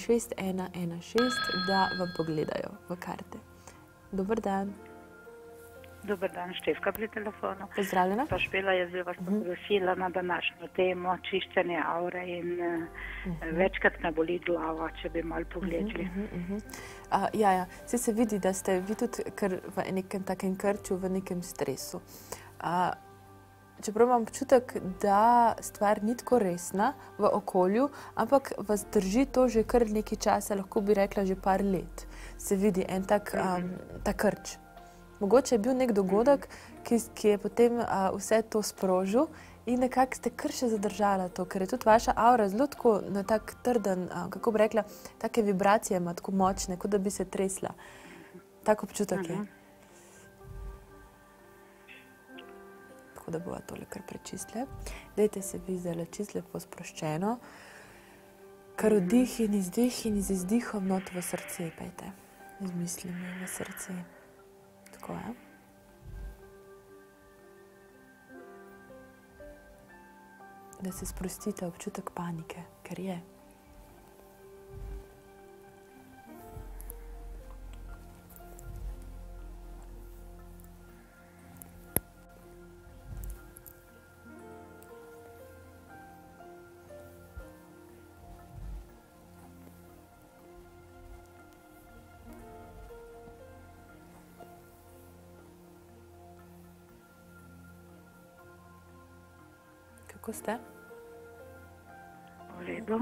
6116, da vam pogledajo v karte. Dober dan. Dobar dan, Štefka pri telefonu. Pozdravljena. Pa Špela, jaz bi vas poprosila na današnjo temo čiščenje aure in večkrat me boli glava, če bi malo pogledali. Saj se vidi, da ste vi tudi v nekem takem krču, v nekem stresu. Čeprav imam občutek, da stvar ni tako resna v okolju, ampak vas drži to že kar nekaj časa, lahko bi rekla že par let. Se vidi en tak krč. Mogoče je bil nek dogodek, ki je potem vse to sprožil in nekako ste kar še zadržala to, ker je tudi vaša aura zelo tako na tak trden, kako bi rekla, take vibracije ima tako močne, kot da bi se tresla. Tak občutek je. tako da bova tole kar prečistile. Dajte se vi zdaj čisto lepo sproščeno, kar vdih in iz izdihom not v srce pejte. Z mislimi v srce. Tako je. Da se sprostite občutek panike, ker je. Kako ste? V redu.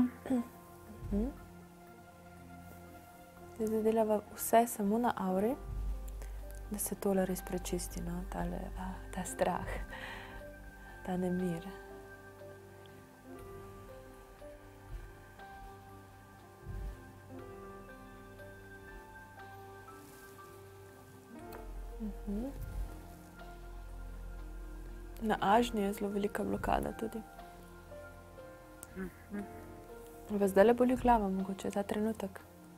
Zdaj delava vse samo na auri, da se tole res prečisti, no? Ta strah, ta nemir. Na ažnji je zelo velika blokada tudi. Vas zdaj boli glava, mogoče ta trenutek?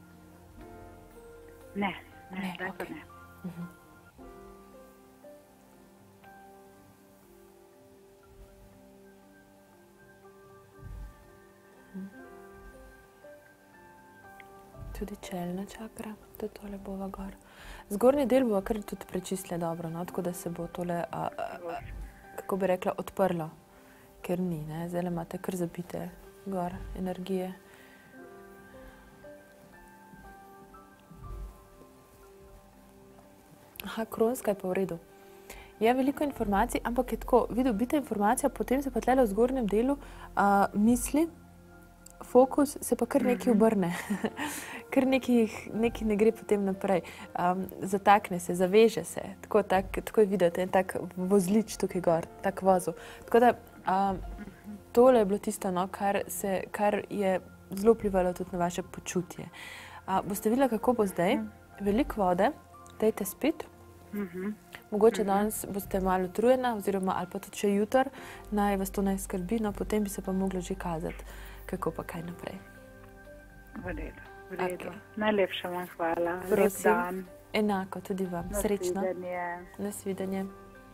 Ne, zdaj pa ne. Tudi čelna čakra, tudi tole bova gor. Zgornji del bova kar tudi prečistila dobro, no? Tako da se bo tole, kako bi rekla, odprlo, ker ni, ne? Zdaj imate kar zabite gor energije. Aha, kronska je pa v redu. Je veliko informacij, ampak je tako, vi dobite informacijo, potem se pa tlele v zgornjem delu misli, fokus se pa kar nekaj obrne. Kar nekaj ne gre potem naprej. Zatakne se, zaveže se, tako je videti, en tak vozlič tukaj gor, tak vozil. Tako da tole je bilo tisto, no, kar je zelo vplivalo tudi na vaše počutje. Boste videli, kako bo zdaj? Veliko vode, dajte spiti. Mogoče danes boste malo utrujena, oziroma ali pa tudi še jutri, naj vas to ne skrbi, no potem bi se pa moglo že kazati, kako pa kaj naprej. V redu. Okay. Najlepša vam hvala. Prosim. Lep dan. Enako, tudi vam. Srečno. Nasvidenje.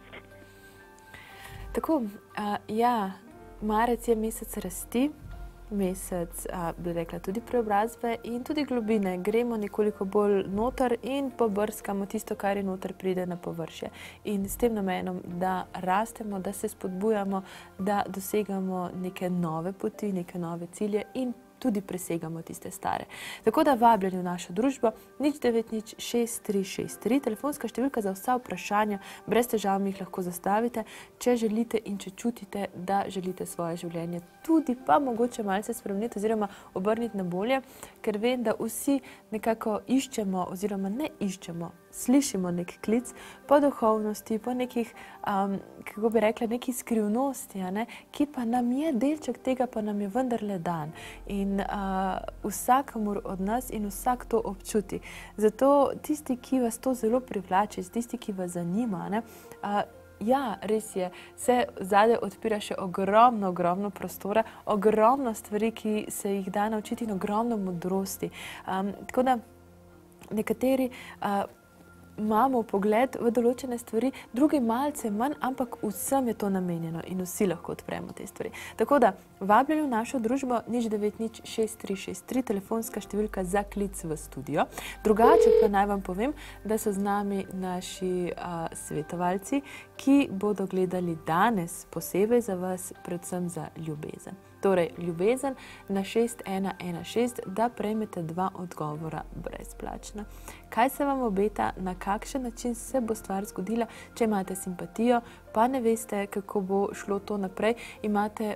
Tako, ja, marec je mesec rasti, mesec, bi rekla, tudi preobrazbe in tudi globine. Gremo nekoliko bolj noter in pobrskamo tisto, kar je noter, pride na površje. In s tem namenom, da rastemo, da se spodbujamo, da dosegamo neke nove poti, neke nove cilje in tudi presegamo tiste stare. Tako da vabljeni v našo družbo 0906363, telefonska številka za vsa vprašanja, brez težav mi jih lahko zastavite, če želite in če čutite, da želite svoje življenje tudi pa mogoče malce spremeniti oziroma obrniti na bolje, ker vem, da vsi nekako iščemo oziroma ne iščemo, slišimo nek klic po duhovnosti, po nekih, kako bi rekla, nekih skrivnosti, ki pa nam je delček tega, pa nam je vendarle dan. In vsakomur od nas in vsak to občuti. Zato tisti, ki vas to zelo privlači, tisti, ki vas zanima, ja, res je, se zadaj odpira še ogromno prostora, ogromno stvari, ki se jih da naučiti in ogromno modrosti. Tako da nekateri imamo pogled v določene stvari, drugi malce manj, ampak vsem je to namenjeno in vsi lahko odpremo te stvari. Tako da, vabljeni v našo družbo 0906363, telefonska številka za klic v studio. Drugače pa naj vam povem, da so z nami naši svetovalci, ki bodo gledali danes posebej za vas, predvsem za ljubezen. Torej, ljubezen na 6116, da prejmete 2 odgovora brezplačno. Kaj se vam obeta, na kakšen način se bo stvar zgodila, če imate simpatijo, pa ne veste, kako bo šlo to naprej, imate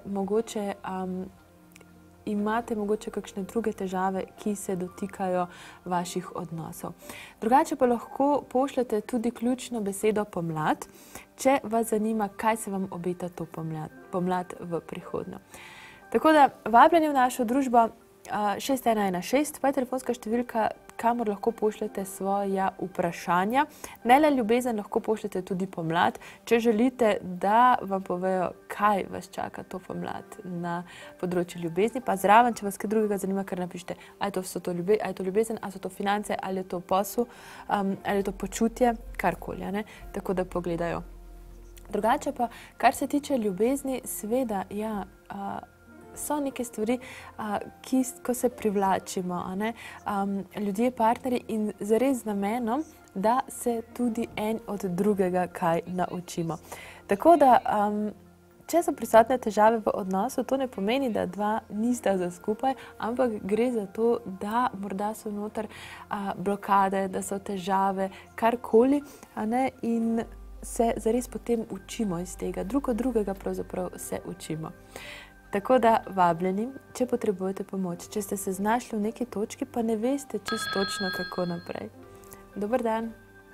mogoče kakšne druge težave, ki se dotikajo vaših odnosov. Drugače pa lahko pošljete tudi ključno besedo pomlad, če vas zanima, kaj se vam obeta to pomlad v prihodnje. Tako da, vabljeni v našo družbo 6116, pa je telefonska številka, kamor lahko pošljete svoja vprašanja. Ne le ljubezen, lahko pošljete tudi pomlad, če želite, da vam povejo, kaj vas čaka to pomlad na področju ljubezni. Pa zraven, če vas kaj drugega zanima, kar napišite, ali je to ljubezen, ali so to finance, ali je to posel, ali je to počutje, karkoli, ne? Tako da pogledajo. Drugače pa, kar se tiče ljubezni, seveda, ja, so neke stvari, ko se privlačimo, ljudje, partnerji in zares z namenom, da se tudi en od drugega kaj naučimo. Tako da, če so prisotne težave v odnosu, to ne pomeni, da dva nista za skupaj, ampak gre za to, da morda so noter blokade, da so težave, karkoli, in se zares potem učimo iz tega. Drug od drugega pravzaprav se učimo. Tako da, vabljeni, če potrebujete pomoč, če ste se znašli v neki točki, pa ne veste čisto točno, kako naprej. Dober dan.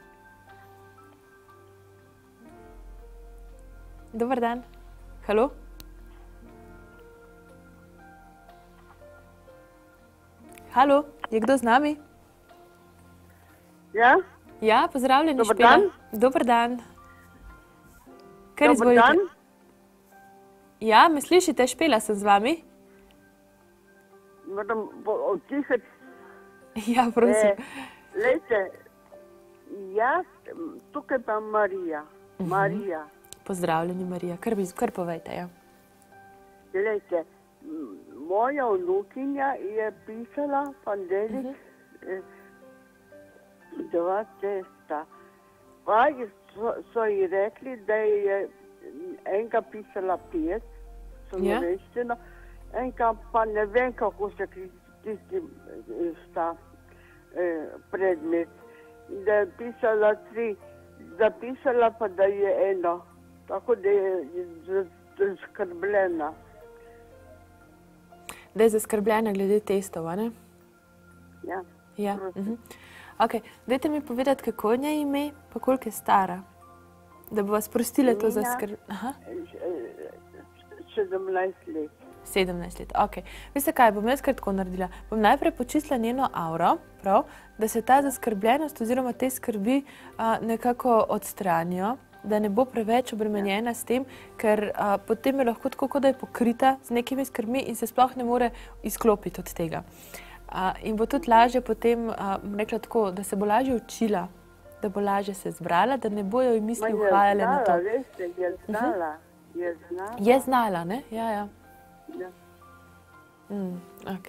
Dober dan. Halo? Halo, je kdo z nami? Ja? Ja, pozdravljeni, Dober Špela. dan. Dober dan. Kar Dober izvolite. dan. Ja, me slišite, Špela sem z vami? Moram odtihati. Ja, prosim. Lejte, jaz, tukaj pa Marija. Marija. Pozdravljeni, Marija. Kar povejte, ja. Lejte, moja vnukinja je pisala ponedeljek dva testa. Pa so ji rekli, da je enka pisala 5, slovenščino, enka pa ne vem, kako se tisti sta predmet. Da je pisala 3, zapisala pa, da je 1. Tako da je zaskrbljena. Da je zaskrbljena glede testov, a ne? Ja. Ja. Ok, dajte mi povedati, kako je njej ime, pa koliko je stara, da bo vas sprostile to zaskrbljenost. 17 let. 17 let, ok. Veste kaj, bom jaz kratko naredila. Bom najprej počistila njeno auro, prav, da se ta zaskrbljenost oziroma te skrbi nekako odstranijo, da ne bo preveč obremenjena s tem, ker potem je lahko tako, kot da je pokrita z nekimi skrbmi in se sploh ne more izklopiti od tega. In bo tudi lažje potem, rekla tako, da se bo lažje učila, da bo lažje se zbrala, da ne bojo ji misli uhajale na to. Veste, je znala. Je znala, ne? Ja, ja. Ja. Ok.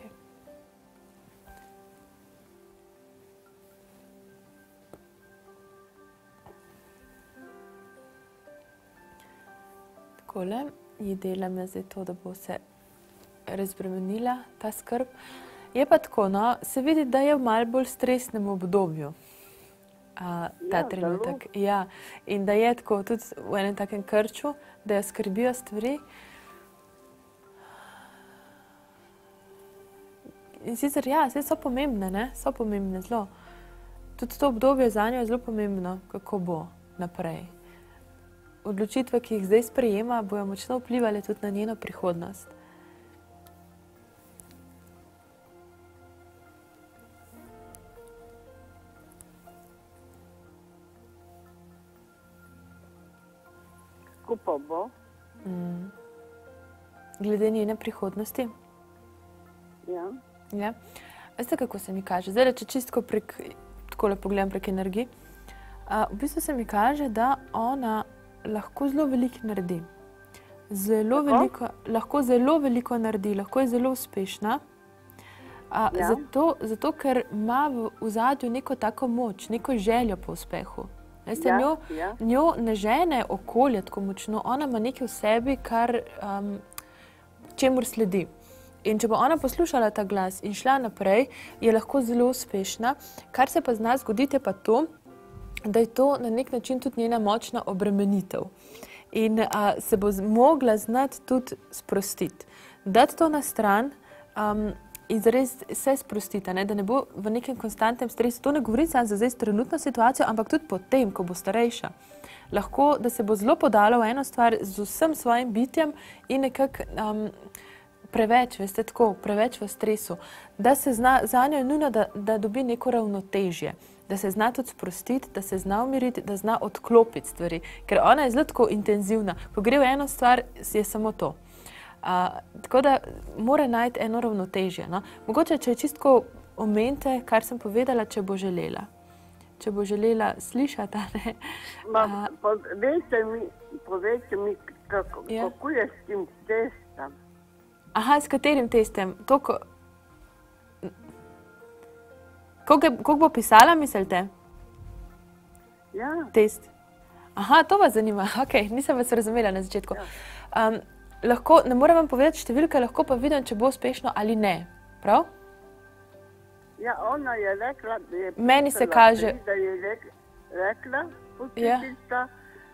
Takole, ji delam zdaj to, da bo se razbremenila ta skrb. Je pa tako, no, se vidi, da je v malo bolj stresnem obdobju ta trenutek. Ja, in da je tako tudi v enem takem krču, da jo skrbijo stvari. In sicer, ja, vse so pomembne, ne? So pomembne zelo. Tudi to obdobje za njo je zelo pomembno, kako bo naprej. Odločitve, ki jih zdaj sprejema, bojo močno vplivali tudi na njeno prihodnost. Kako pa bo? Glede njene prihodnosti? Ja. Ja. Veste, kako se mi kaže? Zdaj, če čisto takole pogledam prek energij, v bistvu se mi kaže, da ona lahko zelo veliko naredi. Lahko zelo veliko naredi, lahko je zelo uspešna. Zato, ker ima v ozadju neko tako moč, neko željo po uspehu. Veste, njo ne žene okolje tako močno, ona ima nekaj v sebi, čemur sledi. In če bo ona poslušala ta glas in šla naprej, je lahko zelo uspešna. Kar se pa zna zgoditi, je pa to, da je to na nek način tudi njena močna obremenitev. In se bo mogla znati tudi sprostiti. Dati to na stran in zares se sprostiti, da ne bo v nekem konstantnem stresu. To ne govorim samo za zdaj trenutno situacijo, ampak tudi potem, ko bo starejša. Lahko, da se bo zelo podala v eno stvar z vsem svojim bitjem in nekako preveč, veste, tako, preveč v stresu, da se zna, za njo je nujno, da dobi neko ravnotežje, da se zna tudi sprostiti, da se zna umiriti, da zna odklopiti stvari, ker ona je zelo tako intenzivna. Ko gre v eno stvar, je samo to. Tako da mora najti eno ravnotežje. No? Mogoče, če je čistko omente, kar sem povedala, če bo želela. Če bo želela slišati, ne? Povejte mi, kako je s tem testom? Aha, s katerim testem? Koliko bo pisala, mislite? Ja. Test. Aha, to vas zanima. Ok, nisem vas razumela na začetku. Lahko, ne morem vam povedati številke, lahko pa vidim, če bo uspešno ali ne. Prav? Ja, ona je rekla, da je meni se kaže, da je rekla, učiteljica,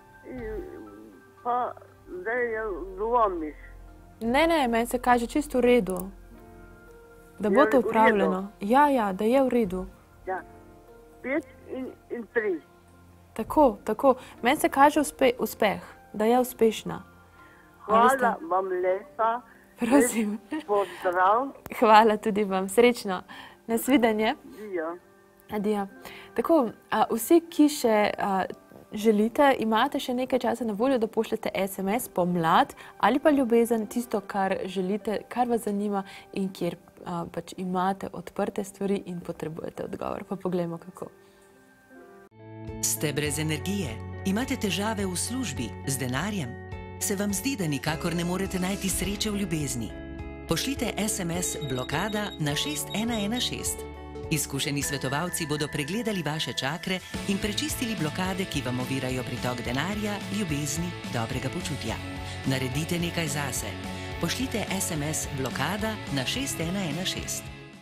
pa zdaj je dvomiš. Ne, meni se kaže čisto v redu. Da bo to upravljeno. Ja, da je v redu. Ja, 5 in 3. Tako. Meni se kaže uspeh, da je uspešna. Hvala vam lepa. Prosim. Pozdrav. Hvala tudi vam. Srečno. Nasvidenje. Adijo. Tako, vsi, ki še želite, imate še nekaj časa na voljo, da pošljete SMS pomlad ali pa ljubezen, tisto, kar želite, kar vas zanima in kjer pač imate odprte stvari in potrebujete odgovor. Pa poglejmo, kako. Ste brez energije? Imate težave v službi, z denarjem? Se vam zdi, da nikakor ne morete najti sreče v ljubezni? Pošljite SMS blokada na 6116. Izkušeni svetovalci bodo pregledali vaše čakre in prečistili blokade, ki vam ovirajo pritok denarja, ljubezni, dobrega počutja. Naredite nekaj zase. Pošljite SMS blokada na 6116.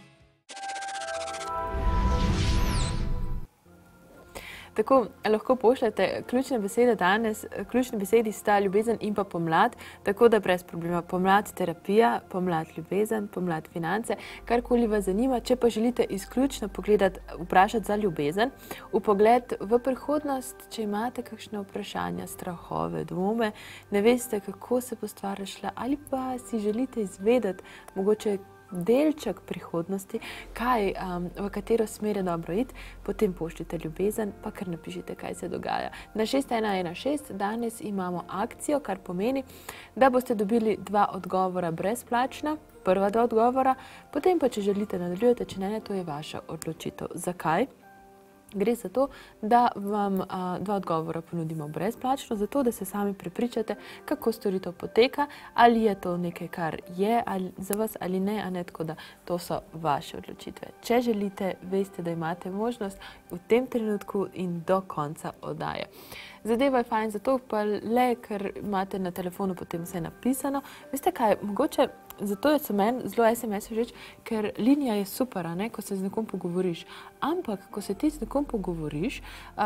Tako, lahko pošljete ključne besede danes. Ključne besedi sta ljubezen in pa pomlad, tako da brez problema. Pomlad terapija, pomlad ljubezen, pomlad finance, karkoli vas zanima. Če pa želite izključno pogledati, vprašati za ljubezen, v pogled v prihodnost, če imate kakšne vprašanja, strahove, dvome, ne veste, kako se bo stvar rešila, ali pa si želite izvedeti, mogoče delček prihodnosti, v katero smer je dobro iti, potem pošljite ljubezen, pa kar napišite, kaj se dogaja. Na 6116 danes imamo akcijo, kar pomeni, da boste dobili 2 odgovora brezplačna, prva 2 odgovora, potem pa, če želite, nadaljujete, če ne, to je vaša odločitev. Zakaj? Gre za to, da vam 2 odgovora ponudimo brezplačno, zato da se sami prepričate, kako storitev poteka, ali je to nekaj, kar je za vas ali ne, tako da to so vaše odločitve. Če želite, veste, da imate možnost v tem trenutku in do konca oddaje. Zadeva je fajn zato, pa le, ker imate na telefonu potem vse napisano. Veste kaj, mogoče zato so meni zelo SMS všeč, ker linija je super, ko se z nekom pogovoriš. Ampak, ko se ti z nekom pogovoriš,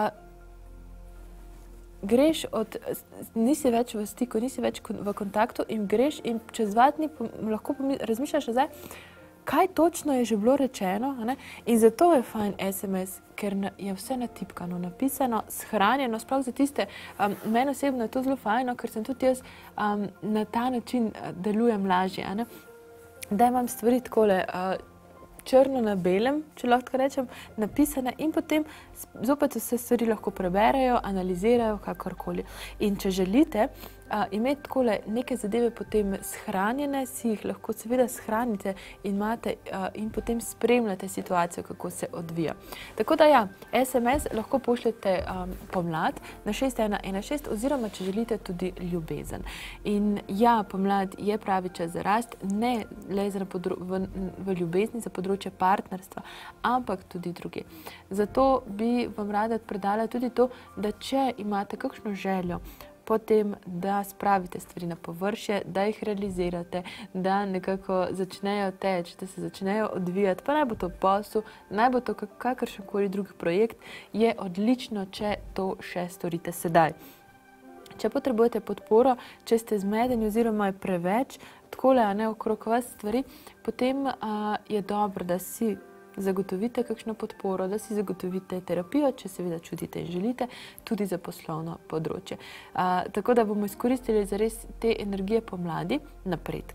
greš nisi več v stiku, nisi več v kontaktu in greš in čez 2 dni lahko razmišljaš nazaj, kaj točno je že bilo rečeno, in zato je fajn SMS, ker je vse natipkano, napisano, shranjeno, sploh za tiste, meni osebno je to zelo fajno, ker sem tudi jaz na ta način delujem lažje, da imam stvari takole črno na belem, če lahko rečem, napisane in potem zopet vse stvari lahko preberejo, analizirajo, kakorkoli. In če želite imeti takole neke zadeve potem shranjene, si jih lahko seveda shranite in potem spremljate situacijo, kako se odvija. Tako da ja, SMS lahko pošljete pomlad na 6116 oziroma, če želite, tudi ljubezen. In ja, pomlad je pravi čas za rast, ne le v ljubezni za področje partnerstva, ampak tudi druge. Zato bi vam rada predala tudi to, da če imate kakšno željo, potem, da spravite stvari na površje, da jih realizirate, da nekako začnejo teči, da se začnejo odvijati, pa naj bo to posel, naj bo to kakršenkoli drugi projekt, je odlično, če to še storite sedaj. Če potrebujete podporo, če ste zmedeni oziroma je preveč, takole okrog vas stvari, potem je dobro, da si zagotovite kakšno podporo, da si zagotovite terapijo, če seveda čutite in želite, tudi za poslovno področje. Tako da bomo izkoristili zares te energije pomladi, napredka,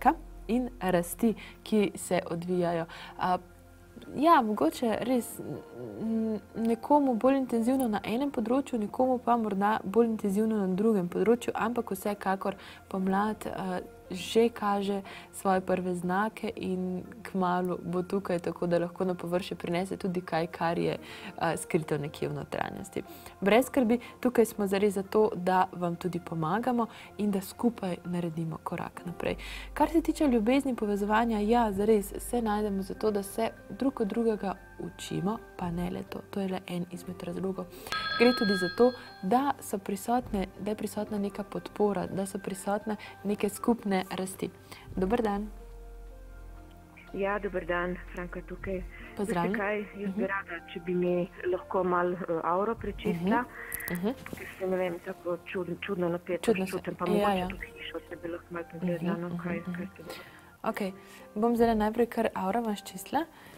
in rasti, ki se odvijajo. Ja, mogoče res nekomu bolj intenzivno na enem področju, nekomu pa morda bolj intenzivno na drugem področju, ampak vsekakor pomlad že kaže svoje prve znake in kmalu bo tukaj, tako da lahko na površje prinese tudi kaj, kar je skrito nekje v notranjosti. Brez skrbi, tukaj smo zares zato, da vam tudi pomagamo in da skupaj naredimo korak naprej. Kar se tiče ljubezni, povezovanja, ja, zares se najdemo zato, da se drug od drugega učimo, pa ne le to. To je le en izmed razlogov. Gre tudi za to, da je prisotna neka podpora, da so prisotne neke skupne rasti. Dober dan. Ja, dober dan, Franka tukaj. Pozdravljam. Jaz bi rada, če bi mi lahko malo auro prečistila, ker se, ne vem, tako čudno napeto čutim, pa mogoče tudi hišo se bi lahko malo pogledala, kaj se bo. Ok, bom zdaj najprej kar auro vas čistila.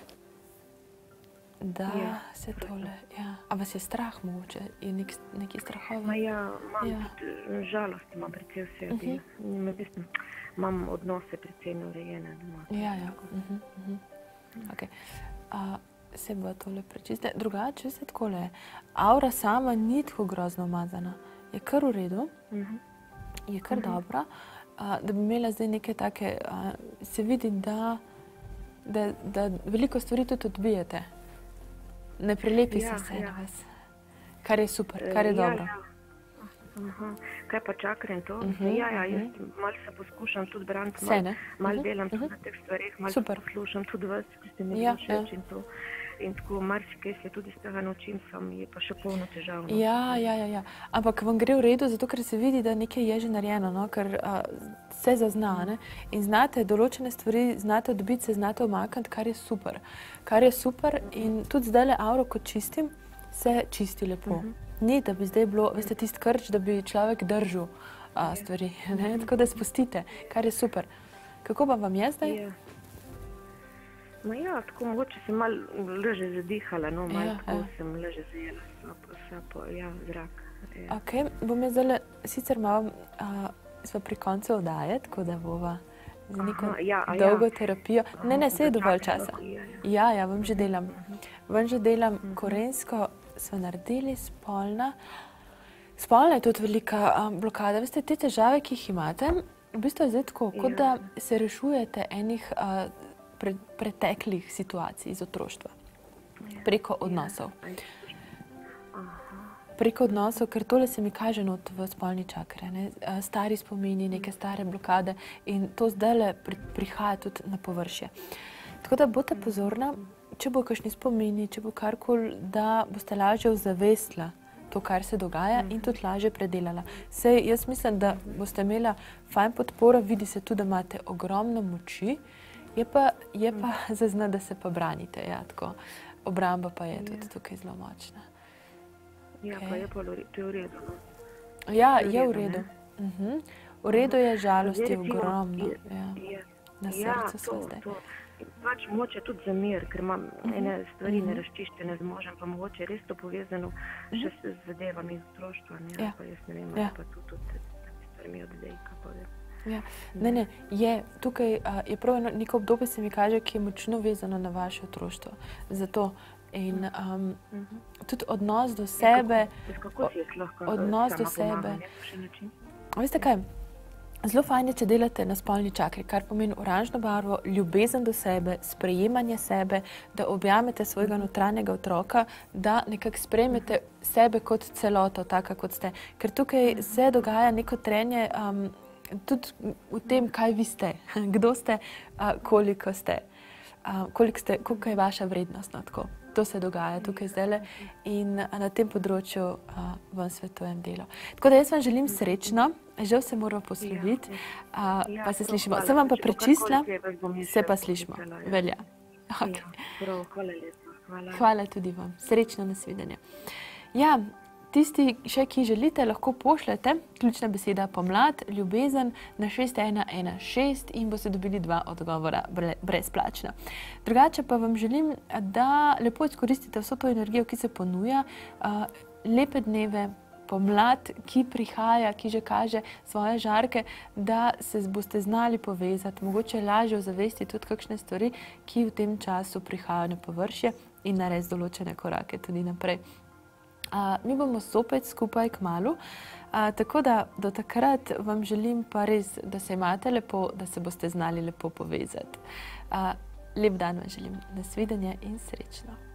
Da se tole, ja. A vas je strah mogoče? Je neki strahova? Ja, imam tudi žalost, imam precej v sebi. Imam odnose precej neurejene doma. Ja. Ok. Se bo tole prečistila. Drugače se takole. Aura sama ni tako grozno umazana. Je kar v redu. Je kar dobra. Da bi imela zdaj neke take, se vidi, da veliko stvari tudi odbijete. Ne prilepi se vse na vas. Kar je super, kar je dobro. Kaj pa čakra in to? Jaz malo se poskušam tudi braniti, malo delam tudi na teh stvarih, malo poslušam tudi vas, ki ste mi všeč in to. In tako marsikaj se tudi z tega naučim, je pa še polno težavno. Ja. Ampak vam gre v redu, zato ker se vidi, da nekaj je že narejeno, ker se zazna, in znate določene stvari, znate odbiti se, znate omakniti, kar je super. Kar je super in tudi zdajle auro, ko čistim, se čisti lepo. Ni, da bi zdaj bilo, veste, tisti krč, da bi človek držal stvari, tako da spustite, kar je super. Kako pa vam je zdaj? Ja, tako mogoče sem malo leže zadihala, malo tako sem leže zajela zrak. Ok, bom jaz zdaj sicer malo, smo pri koncu oddaje, tako da bova za neko dolgo terapijo. Ne, se je dovolj časa. Ja, vam že delam. Vam že delam korensko, smo naredili spolna. Spolna je tudi velika blokada. Veste, te težave, ki jih imate, v bistvu je zdaj tako, kot da se rešujete enih preteklih situacij iz otroštva. Preko odnosov. Preko odnosov, ker tole se mi kaže not v spolni čakri. Stari spomini, neke stare blokade in to zdajle prihaja tudi na površje. Tako da boste pozorna, če bo kakšni spomini, če bo karkoli, da boste lažje ozavestila to, kar se dogaja in tudi lažje predelala. Sej jaz mislim, da boste imela fajn podporo, vidi se tudi, da imate ogromno moči, je pa zazna, da se pa branite, tako. Obramba pa je tudi tukaj zelo močna. Ja, pa je pa v redu. Ja, je v redu. V redu je, žalost je ogromno. Na srcu so zdaj. Pač mogoče tudi za mir, ker imam ene stvari nerazčiščene z možem, pa mogoče res to povezano še s zadevami iz otroštva. Pa jaz ne vem, pa tudi stvarmi od zdaj, kako je. Ne, je. Tukaj je prav neko obdobje, se mi kaže, ki je močno vezano na vaše otroštvo. Zato in tudi odnos do sebe, odnos do sebe. Veste kaj? Zelo fajn je, če delate na spolni čakri, kar pomeni oranžno barvo, ljubezen do sebe, sprejemanje sebe, da objamete svojega notranjega otroka, da nekako sprejmete sebe kot celoto, taka kot ste. Ker tukaj se dogaja neko trenje tudi v tem, kaj vi ste, kdo ste, koliko ste, koliko je vaša vrednost. To se dogaja tukaj zdajle in na tem področju vam svetujem delo. Tako da jaz vam želim srečno, žal se moramo posloviti, pa se slišimo. Sem vam pa prečistila, se pa slišimo. Velja. Hvala tudi vam. Srečno, nasvidenje. Ja, tisti še, ki želite, lahko pošljete ključna beseda pomlad, ljubezen na 6116 in boste dobili 2 odgovora brezplačno. Drugače pa vam želim, da lepo izkoristite vso to energijo, ki se ponuja, lepe dneve, pomlad, ki prihaja, ki že kaže svoje žarke, da se boste znali povezati, mogoče lažje ozavestiti tudi kakšne stvari, ki v tem času prihajajo na površje in narediti določene korake tudi naprej. Mi bomo zopet skupaj kmalu, tako da do takrat vam želim pa res, da se imate lepo, da se boste znali lepo povezati. Lep dan vam želim, nasvidenje in srečno.